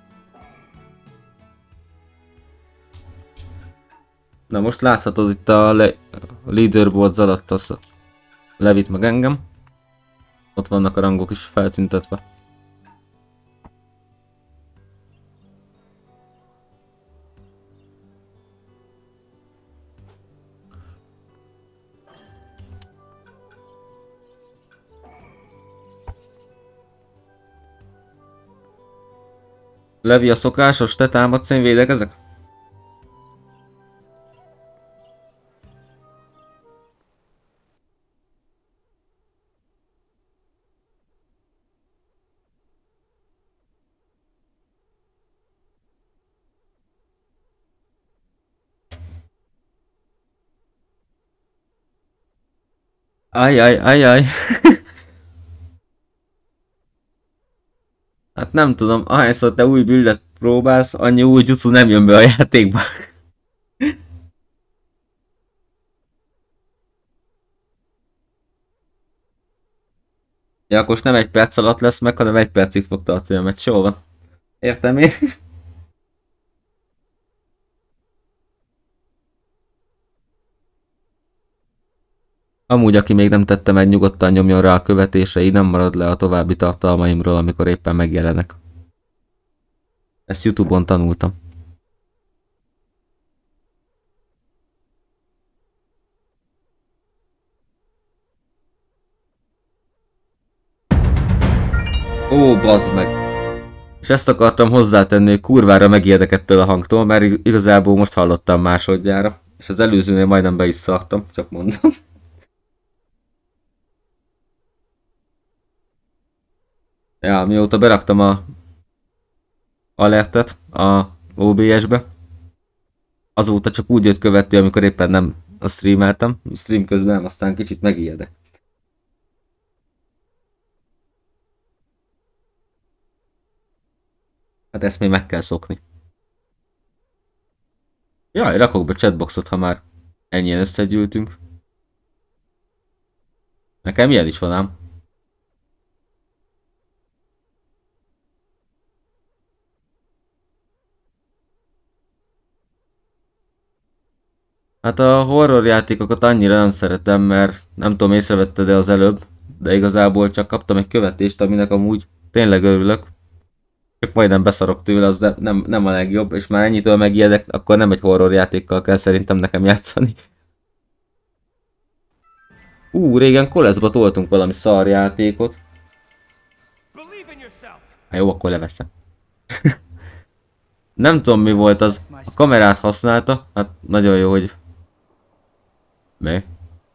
Speaker 1: Na most láthatod itt a leaderboards alatt az Levit meg engem. Ott vannak a rangok is feltüntetve. Levi a szokásos, te támadsz, én védekezek? Ajjaj. Hát nem tudom, ahányszor te új buildet próbálsz, annyi új jutsu nem jön be a játékba. Ja, akkor most nem 1 perc alatt lesz meg, hanem 1 percig fog tartani a meccs. Jól van. Értem én. Amúgy, aki még nem tette meg, nyugodtan nyomjon rá a követésre, így nem marad le a további tartalmaimról, amikor éppen megjelenek. Ezt YouTube-on tanultam. Ó, bazd meg! És ezt akartam hozzátenni, hogy kurvára megijedek ettől a hangtól, mert igazából most hallottam másodjára. És az előzőnél majdnem be is szartam, csak mondom. Ja, mióta beraktam a alertet a OBS-be, azóta csak úgy jött követni, amikor éppen nem streameltem. Stream közben aztán kicsit megijedek. Hát ezt még meg kell szokni. Jaj, rakok be chatboxot, ha már ennyien összegyűltünk. Nekem ilyen is van ám. Hát a horror játékokat annyira nem szeretem, mert nem tudom, észrevetted-e az előbb, de igazából csak kaptam egy követést, aminek amúgy tényleg örülök. Csak majdnem beszarok tőle, az nem a legjobb, és már ennyitől megijedek, akkor nem egy horror játékkal kell szerintem nekem játszani. Régen koleszba toltunk valami szar játékot. Hát jó, akkor leveszem. Nem tudom mi volt az. A kamerát használta. Hát nagyon jó, hogy... Mi?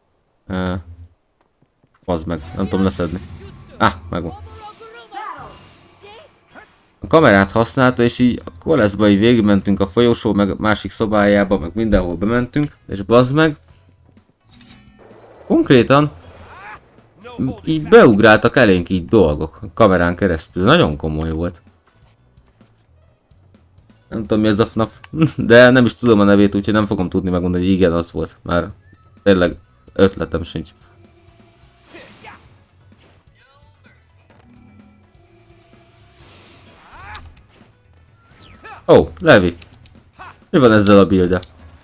Speaker 1: Az meg. Nem tudom leszedni. Megvan. A kamerát használta, és így a koleszba így végigmentünk a folyosó, meg másik szobájába, meg mindenhol bementünk, és bazd meg. Konkrétan így beugráltak elénk így dolgok a kamerán keresztül. Nagyon komoly volt. Nem tudom mi ez a FNAF, de nem is tudom a nevét, úgyhogy nem fogom tudni megmondani, hogy igen, az volt. Már tényleg ötletem sincs. Ó, Levi. Mi van ezzel a build-el?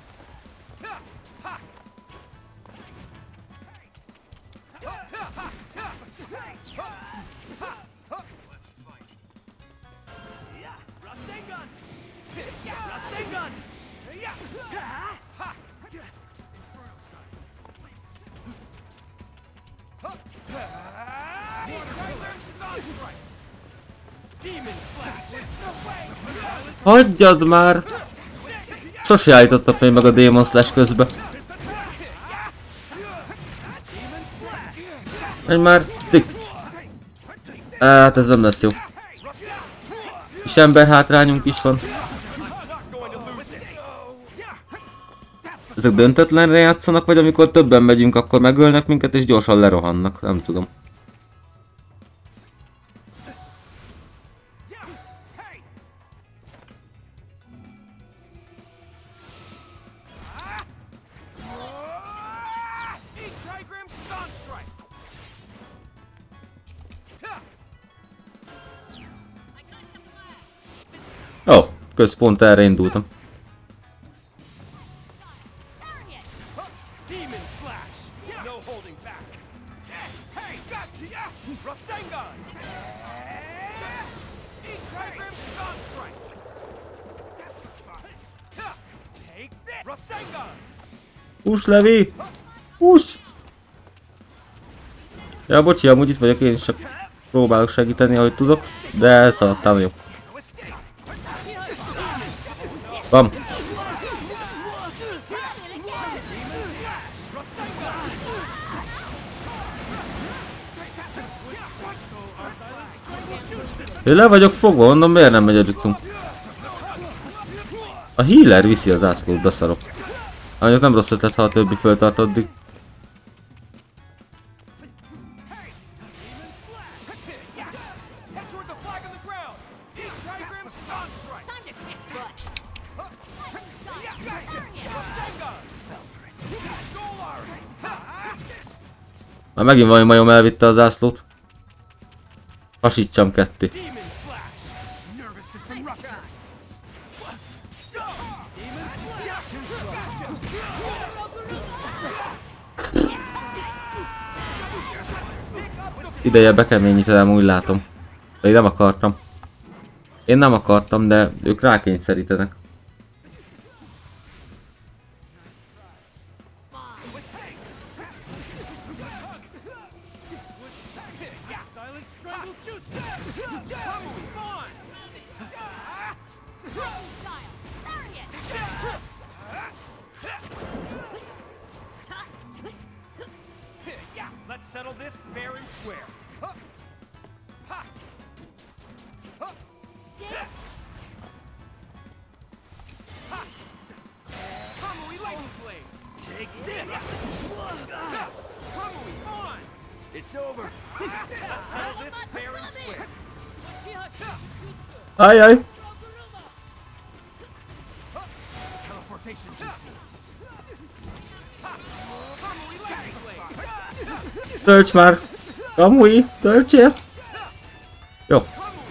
Speaker 1: Hagyjad már! Sose állítottak még meg a Demon Slash közbe. Menj már! Hát ez nem lesz jó. És ember hátrányunk is van. Ezek döntetlenre játszanak, vagy amikor többen megyünk, akkor megölnek minket és gyorsan lerohannak. Nem tudom. Ó, központ erre indultam. Hús, Levi! Hús! Ja, bocsi, amúgy itt vagyok, én csak próbálok segíteni, ahogy tudok, de elszaladtam jó. Bam! Én le vagyok fogva, mondom, miért nem megy a jutszunk? A healer viszi a zászlót, beszarok. Amelyek nem rossz ötlet, ha a többi föltart addig. Már megint valami majom elvitte a zászlót. Hasítsam ketté. Ideje bekeményítenem, úgy látom. De én nem akartam. Én nem akartam, de ők rákényszerítenek.
Speaker 3: Let's settle this fair and square. Take this. It's over. Let's settle this fair and square.
Speaker 1: Ajaj!
Speaker 3: Teleportation jutsu.
Speaker 1: Tölts már! Kamui, töltsél! Jó.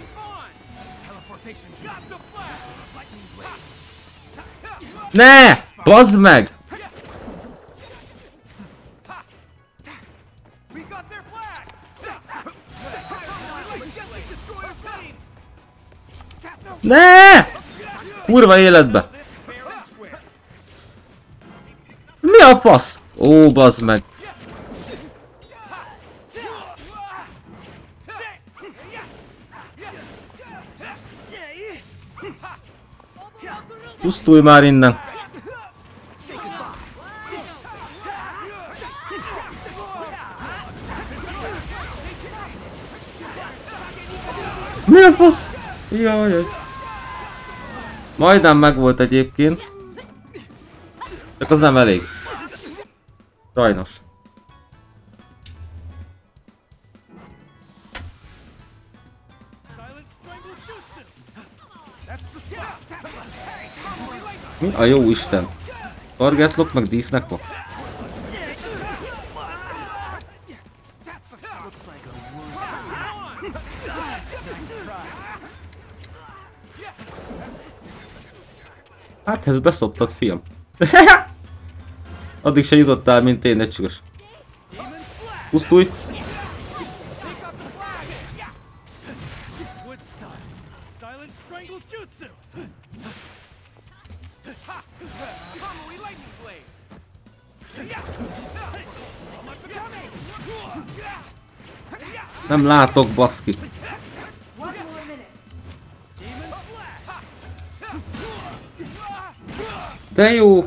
Speaker 1: Ne! Bazd meg! Ne! Kurva életbe! Mi a fasz? Ó, bazd meg! Pusztulj már innen! Mi a fasz? Jaj. Majdnem megvolt egyébként. Csak az nem elég. Sajnos. Mi a jó Isten? Targetlok meg dísznek van? Hát ez beszoptad, fiam. Addig se jutottál, mint én, egysugos. Pusztulj! Nem látok, baszki.
Speaker 2: One more minute.
Speaker 1: De jó!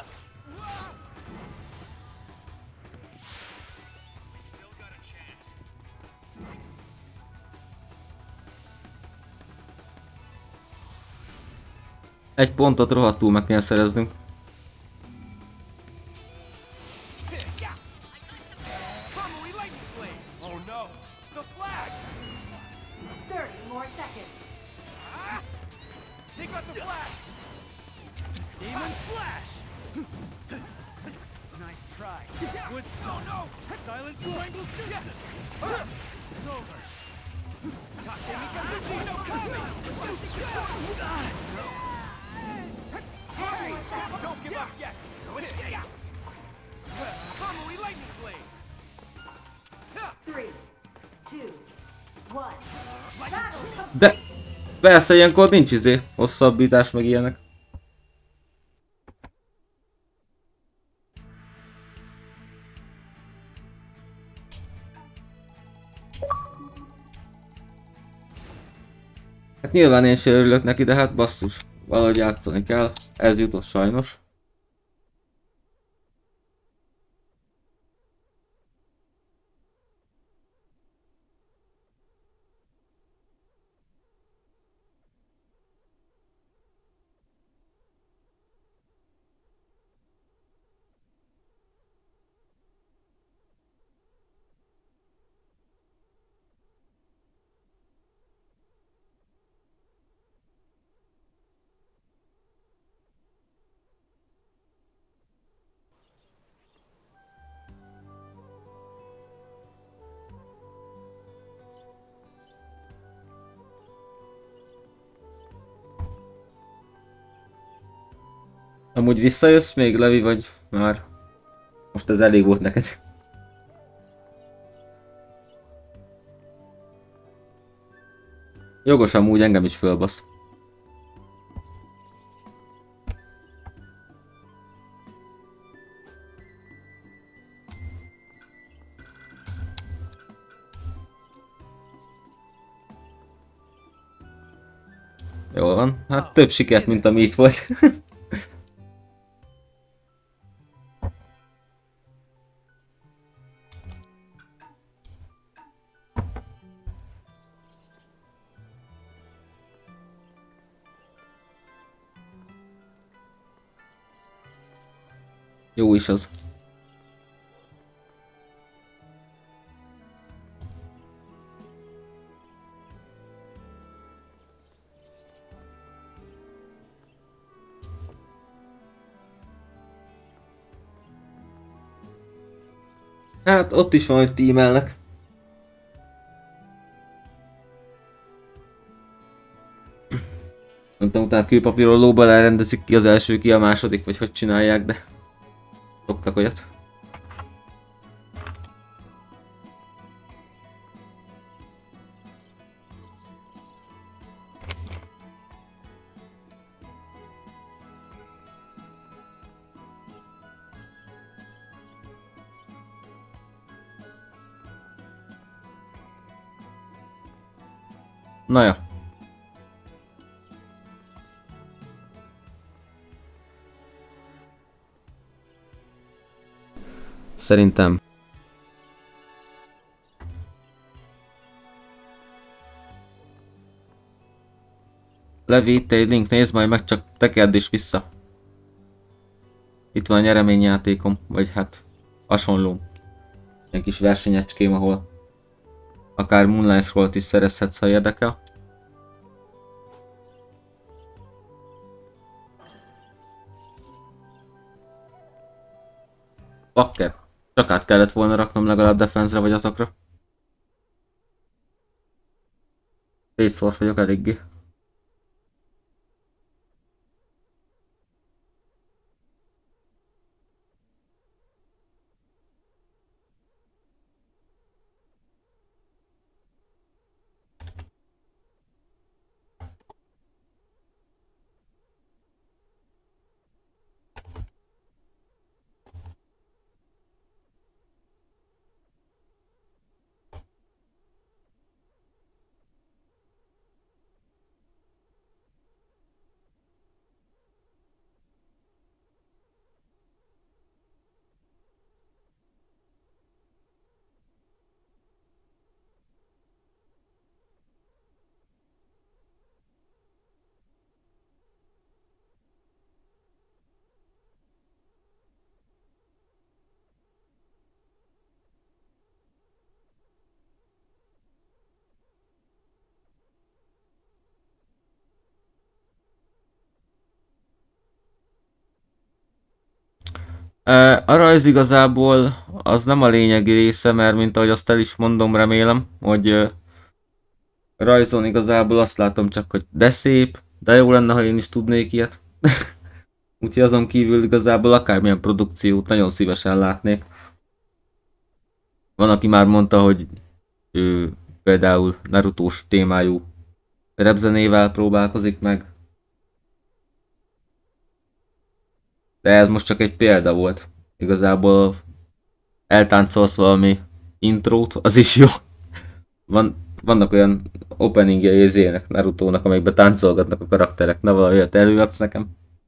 Speaker 1: Egy pontot rohadtul meg kell szereznünk.
Speaker 3: Oh no! The flag!
Speaker 2: 30 more seconds.
Speaker 3: They got the flag!
Speaker 4: Demon slash! Nice try. Good start.
Speaker 3: No!
Speaker 4: Silent strangle jutsu! It's over.
Speaker 3: Takemi no coming!
Speaker 2: 10 more seconds.
Speaker 3: Don't give up yet! No escape! Kamui lightning blade!
Speaker 2: 3, 2, 1. Battle complete.
Speaker 1: De persze ilyenkor nincs izé, hosszabbítás meg ilyenek. Hát nyilván én sem örülök neki, de hát basszus. Valahogy játszani kell. Ez jutott sajnos. Amúgy visszajössz még, Levi, vagy már? Most ez elég volt neked. Jogos, amúgy engem is fölbasz. Jól van, hát több sikert, mint ami itt volt. Jó is az. Hát ott is van, hogy tímelnek. Nem tudom, utána kőpapírról lóban elrendezik ki az első, ki a második, vagy hogy csinálják, de szoktak olyat. Na ja. Szerintem. Levi, itt egy link, nézd majd meg, csak tekerd is vissza. Itt van a nyereményjátékom, vagy hát hasonló. Egy kis versenyecském, ahol akár Moonlight Scrollt is szerezhetsz, ha érdekel. Bakker. Csak át kellett volna raknom legalább defense-re vagy atakra. Szétszórt vagyok eléggé. A rajz igazából az nem a lényegi része, mert mint ahogy azt el is mondom, remélem, hogy rajzon igazából azt látom csak, hogy de szép, de jó lenne, ha én is tudnék ilyet. Úgyhogy azon kívül igazából akármilyen produkciót nagyon szívesen látnék. Van, aki már mondta, hogy ő például Narutós témájú repzenével próbálkozik meg. De ez most csak egy példa volt. Igazából eltáncolsz valami intrót, az is jó. Vannak olyan openingjei érzének Narutónak, amelyekben táncolgatnak a karakterek. Na valami olyat előadsz nekem.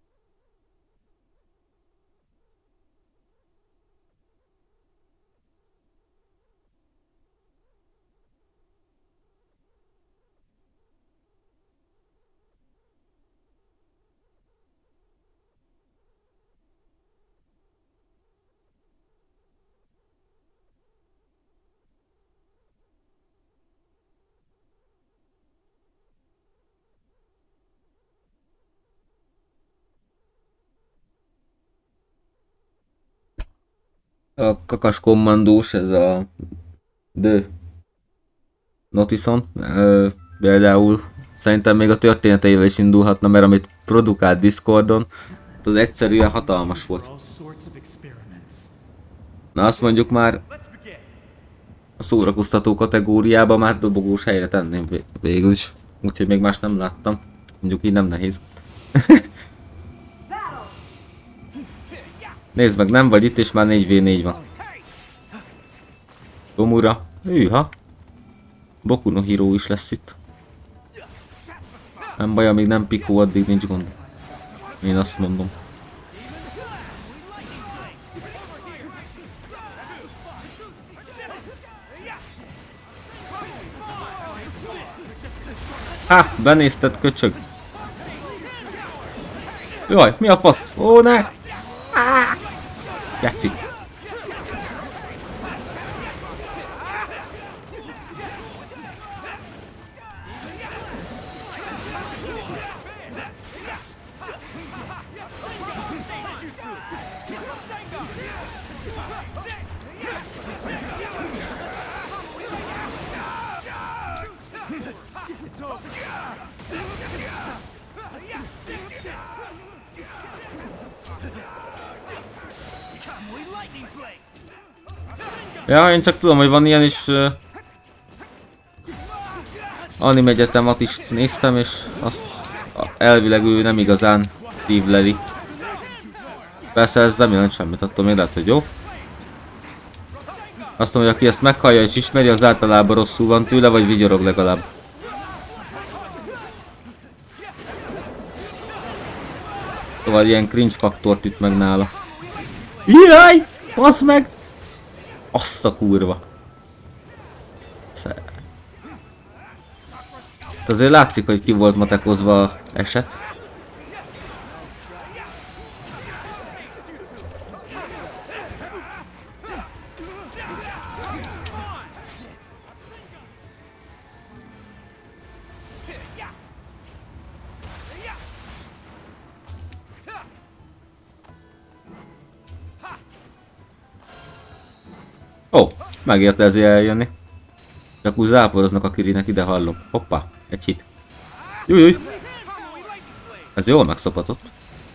Speaker 1: A kakas kommandós, ez a The Notison, például szerintem még a történeteivel is indulhatna, mert amit produkált Discordon, az egyszerűen hatalmas volt. Na azt mondjuk már a szórakoztató kategóriába már dobogós helyre tenném végül is, úgyhogy még más nem láttam, mondjuk így nem nehéz. Nézd meg, nem vagy itt és már 4v4 van. Tomura. Hűha. Boku no Hero is lesz itt. Nem baj, amíg nem pikó, addig nincs gond. Én azt mondom. Há, benézted, köcsög. Jaj, mi a fasz? Ó, ne! Geci. Ja, én csak tudom, hogy van ilyen is. Anime egyetemet is néztem, és azt elvileg ő nem igazán szívleli. Persze ez nem jelent semmit, attól még lehet, hogy jó. Azt mondom, hogy aki ezt meghallja és ismeri, az általában rosszul van tőle, vagy vigyorog legalább. Szóval ilyen cringe faktort üt meg nála. Jaj! Basz meg! Azt a kurva. Azért látszik, hogy ki volt matekozva a eset. Ó, megérte ezért eljönni. Csak úgy záporoznak a Kirinek, ide hallom. Hoppá, egy hit. Jújjúj! Ez jól megszopatott.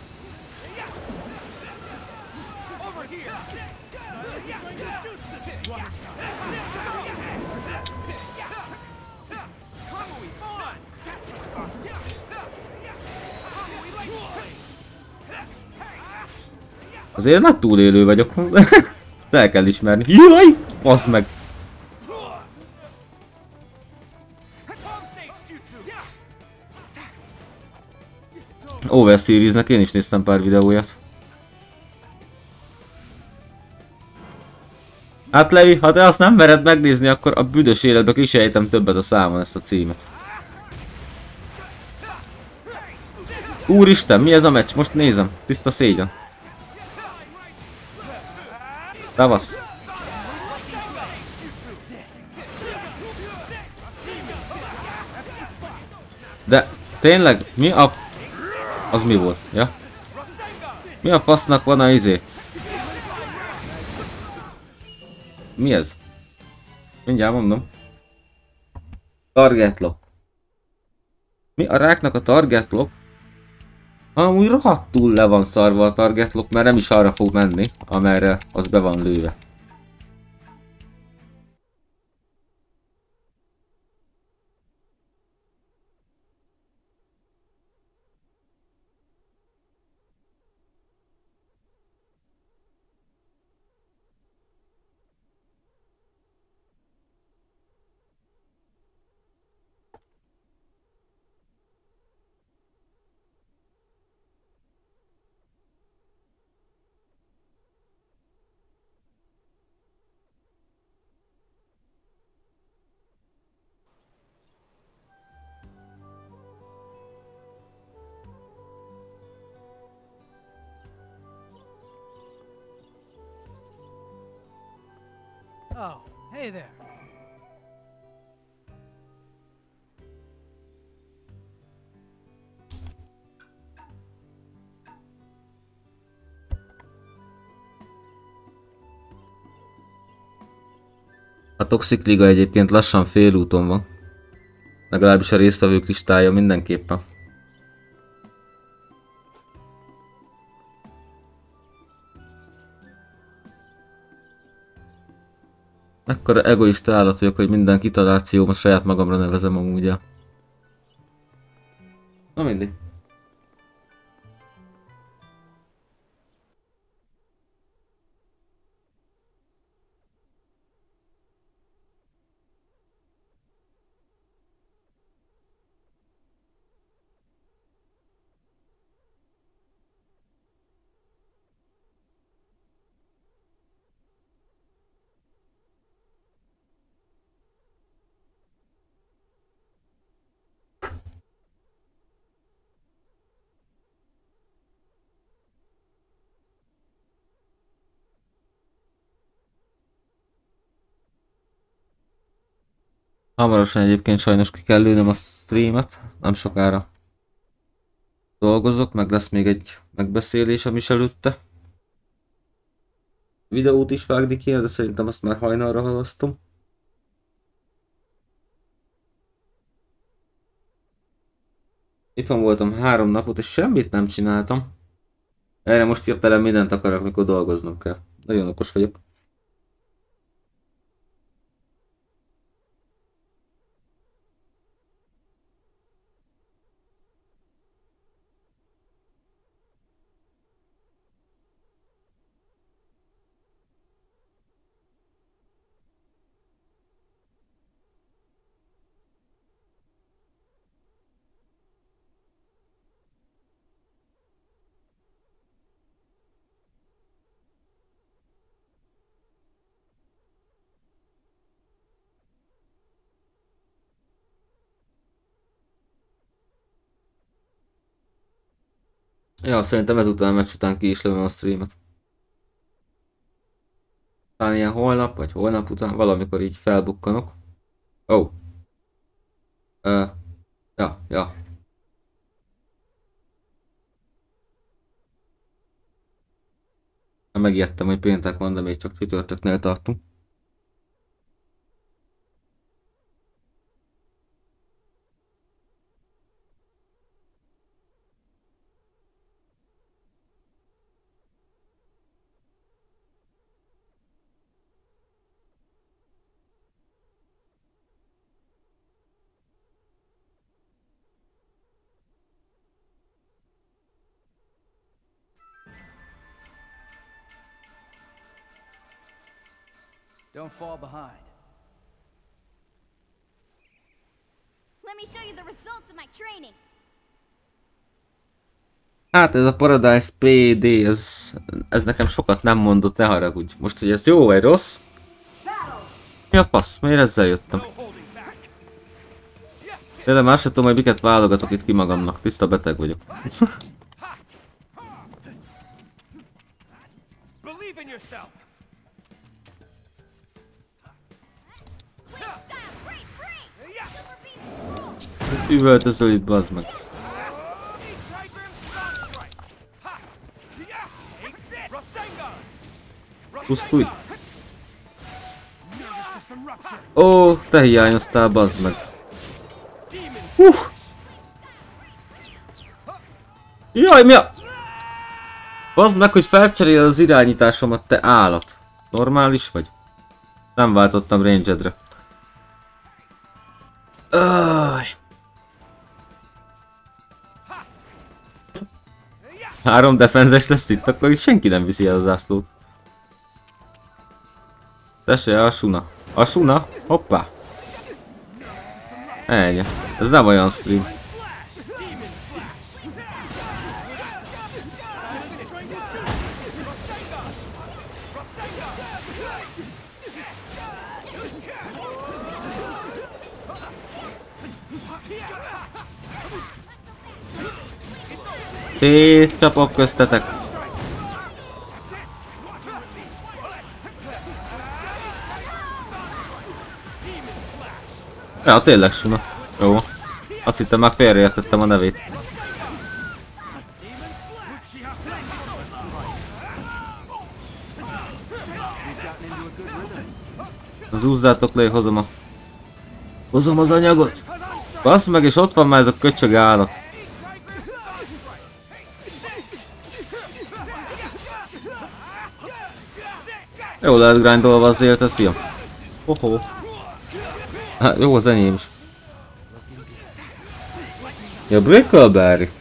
Speaker 1: Azért nagy túlélő vagyok. De el kell ismerni. Jaj! Baszd meg! Overseeriesnek én is néztem pár videóját. Hát Levi, ha te azt nem mered megnézni, akkor a büdös életbe ki se ejtem többet a számon ezt a címet. Úristen, mi ez a meccs? Most nézem. Tiszta szégyen. Tavasz. De tényleg, mi a... Az mi volt? Ja? Mi a fasznak van a izé? Mi ez? Mindjárt mondom. Target lock. Mi a ráknak a target lock? Amúgy rohadtul le van szarva a target lock, mert nem is arra fog menni, amerre az be van lőve.
Speaker 4: Oh, hey there.
Speaker 1: A Toxic Liga egyébként lassan félúton van. Legalábbis a résztvevők listája mindenképpen. Ekkora egoista állat vagyok, hogy minden kitalációmat saját magamra nevezem amúgy el. Na mindig. Hamarosan egyébként sajnos ki kell lőnöm a streamet, nem sokára dolgozok, meg lesz még egy megbeszélésem is előtte. Videót is vágni kéne, de szerintem azt már hajnalra halasztom. Itthon voltam 3 napot és semmit nem csináltam. Erre most hirtelen mindent akarok, mikor dolgoznom kell. Nagyon okos vagyok. Ja, szerintem ezután a meccs után ki is lövöm a streamet. Talán ilyen holnap, vagy holnap után, valamikor így felbukkanok. Oh. Ja. Megijedtem, hogy péntek van, de még csak csütörtöknél tartunk.
Speaker 4: Don't fall behind.
Speaker 5: Let me show you the results of my training.
Speaker 1: Hát ez a Paradise PD, ez nekem sokat nem mondott, ne haragudj. Most, hogy ez jó vagy rossz? Mi a fasz? Miért ezzel jöttem? Tényleg már sem tudom, hogy miket válogatok itt ki magamnak. Tiszta beteg vagyok.
Speaker 3: Believe in yourself.
Speaker 1: Üvöltözöl itt, bazd meg. Pusztulj. Ó, te hiányoztál, bazd meg. Jaj, mi a... Bazd meg, hogy felcserél az irányításomat, te állat. Normális vagy? Nem váltottam rangedre. 3 defenzes lesz itt, akkor itt senki nem viszi el a zászlót. Tessék, a Suna. A Suna? Hoppá! Ennyi. Ez nem olyan stream. Szétcsapok köztetek. Ja, tényleg Suna. Jó. Azt hittem, már félreértettem a nevét. Az húzzátok le, hozom az anyagot. Basz meg, és ott van már ez a köcsög állat. Jó lehet grindolva az életet, fiam. Hoho. Hát jó az enyém is. Ja, Brickleberry.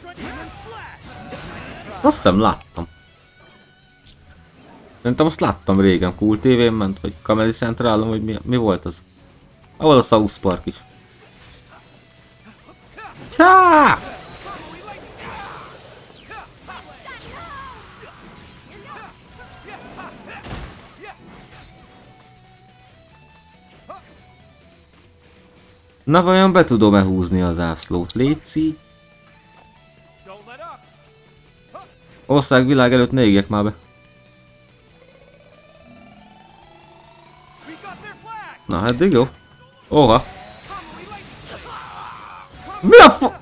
Speaker 1: Azt hiszem láttam. Szerintem azt láttam régen, Cool TV-n ment, vagy Comedy Centralon, vagy mi volt az? Ahol a South Park is. Csá! Na vajon be tudom-e húzni a zászlót, léci? Ország világ előtt ne égjek már be. Na, eddig jó. Oha. Mi a fa...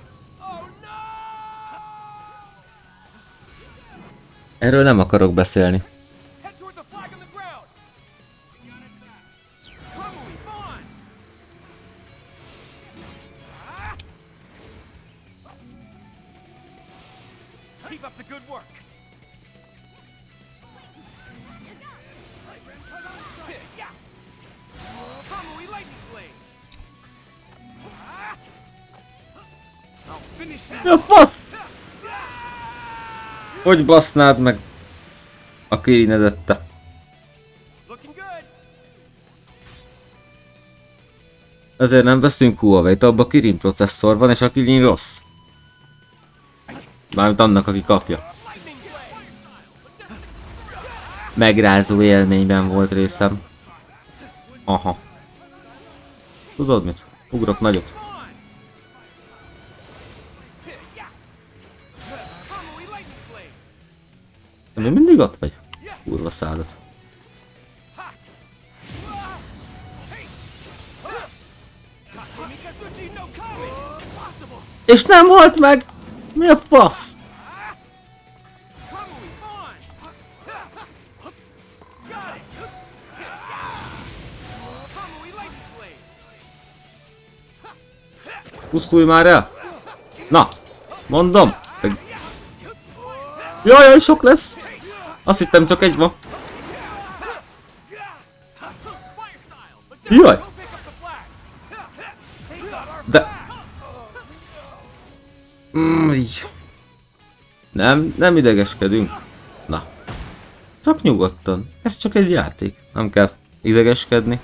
Speaker 1: Erről nem akarok beszélni. Mi a fasz? Hogy basznád meg a Kirinedet te? Ezért nem veszünk Huawei-t, abban Kirin processzor van, és a Kirin rossz. Mármint annak, aki kapja. Megrázó élményben volt részem. Aha. Tudod mit? Ugrok nagyot. Még mindig ott vagy? Kurva szádat.
Speaker 4: Mikazuchi no Kami! Impossible!
Speaker 1: És nem halt meg! Mi a fasz?
Speaker 4: Kamui on! Got it! Kamui lightning blade!
Speaker 1: Pusztulj már el! Na! Mondom! Jaj, sok lesz! Azt hittem csak egy van.
Speaker 4: Fire style! But
Speaker 1: Jaj!
Speaker 4: go pick up the flag! They got our
Speaker 1: De... így. Nem idegeskedünk. Na. Csak nyugodtan. Ez csak egy játék. Nem kell idegeskedni.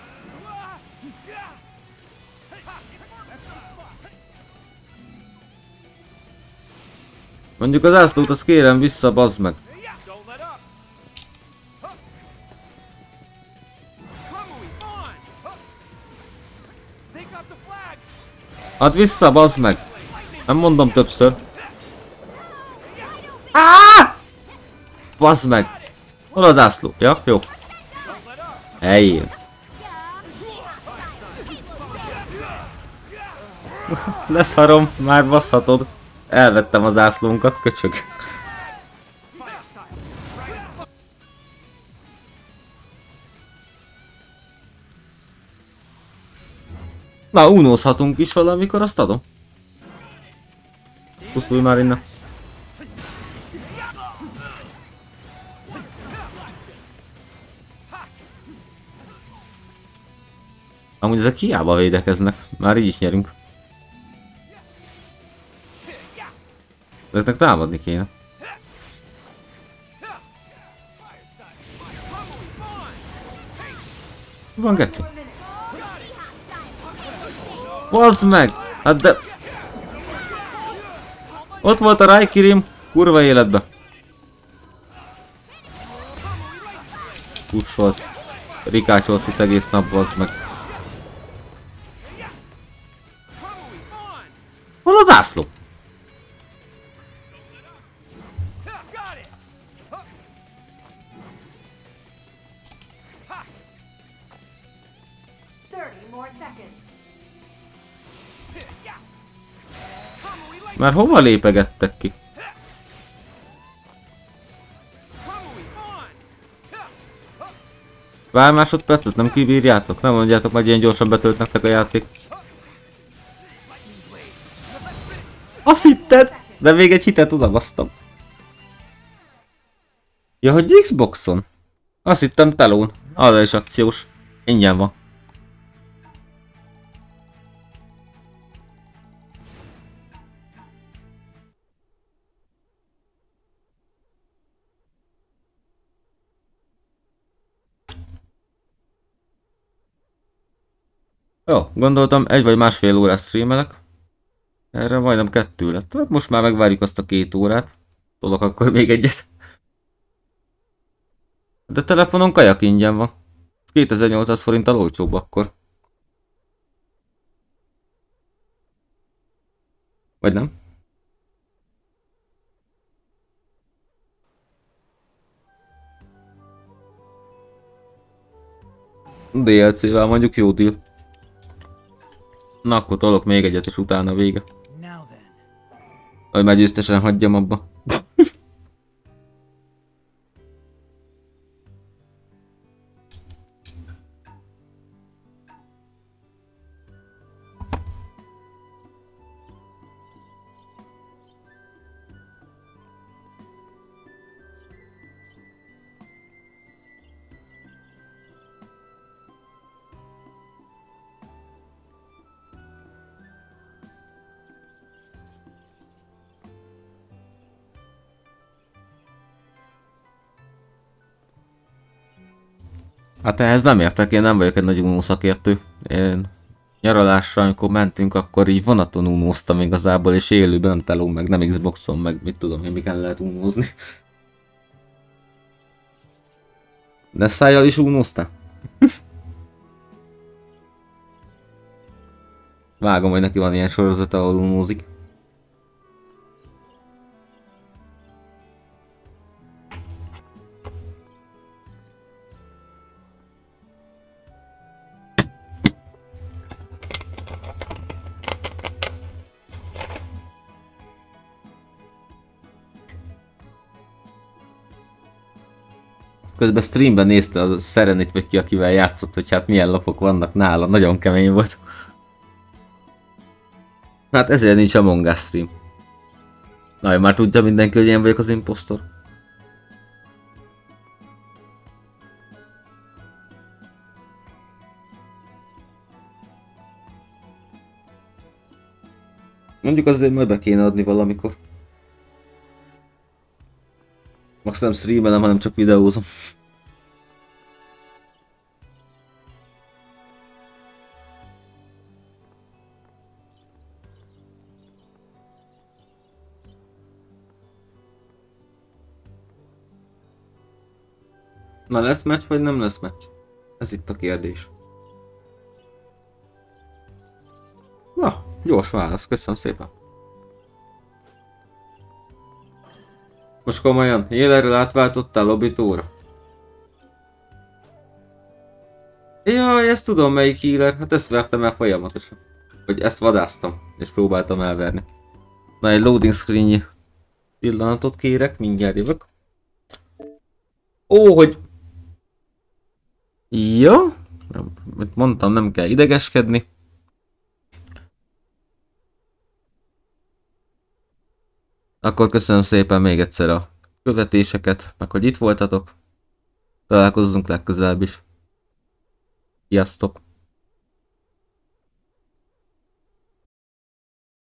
Speaker 1: Mondjuk az ászlót, azt kérem vissza, bazd meg.
Speaker 4: Don't let up! Kamui on! They got the flag!
Speaker 1: Add vissza, bazd meg. Nem mondom többször. Áááá! Bazd meg. Hol az ászló? Ja, jó. Helyén. Leszarom, már baszhatod. Elvettem az ászlónkat, köcsög.
Speaker 4: Fire style!
Speaker 1: Na, unózhatunk is valamikor, azt adom. Pusztulj már innen. Amúgy ezek hiába védekeznek, már így is nyerünk. Ezeknek támadni kéne. Mi van, geci? Bazd meg! Hát de... Ott volt a Raikirim, kurva életbe. Kussolsz. Rikácsolsz itt egész nap, bazd meg. Hol az ászló?
Speaker 4: Got it!
Speaker 2: 30 more seconds.
Speaker 4: Kamui lightning!
Speaker 1: Már hova lépegettek ki?
Speaker 4: Kamui on!
Speaker 1: Pár másodpercet nem kibírjátok? Nem mondjátok, hogy ilyen gyorsan betölt nektek a játék. Azt hitted? De még egy hitet odabasztam. Ja, hogy Xboxon? Azt hittem telón. Arra is akciós. Ingyen van. Jó, gondoltam 1 vagy másfél órát streamelek. Erre majdnem 2 lett. Hát most már megvárjuk azt a 2 órát. Tolok akkor még egyet. De telefonon kajak ingyen van. 2800 forinttal olcsóbb akkor. Vagy nem? DLC-vel mondjuk jó deal. Na akkor tolok még egyet és utána vége.
Speaker 4: Now then.
Speaker 1: Hogy már győztesen hagyjam abba. Hát ehhez nem értek, én nem vagyok egy nagy Uno szakértő. Én nyaralásra, amikor mentünk, akkor így vonaton unóztam igazából, és élőben nem telón meg, nem Xboxon meg, mit tudom én, miken lehet unózni. De szájjal is unóztál? Vágom, hogy neki van ilyen sorozata, ahol unózik. Közben streamben nézte az Serenit, vagy ki, akivel játszott, hogy hát milyen lapok vannak nála. Nagyon kemény volt. Hát ezért nincs Among Us stream. Na, már tudja mindenki, hogy én vagyok az imposztor. Mondjuk azért majd be kéne adni valamikor. Max nem streamelem, hanem csak videózom. Na, lesz meccs vagy nem lesz meccs? Ez itt a kérdés. Na, gyors válasz, köszönöm szépen. Most komolyan, Hélerrel átváltottál Lobitóra? Jaj, ezt tudom melyik healer, hát ezt vertem el folyamatosan. Vagy ezt vadáztam, és próbáltam elverni. Na, egy loading screen pillanatot kérek, mindjárt jövök. Ó, hogy... Jó, mint mondtam, nem kell idegeskedni. Akkor köszönöm szépen még egyszer a követéseket, meg hogy itt voltatok. Találkozzunk legközelebb is. Sziasztok!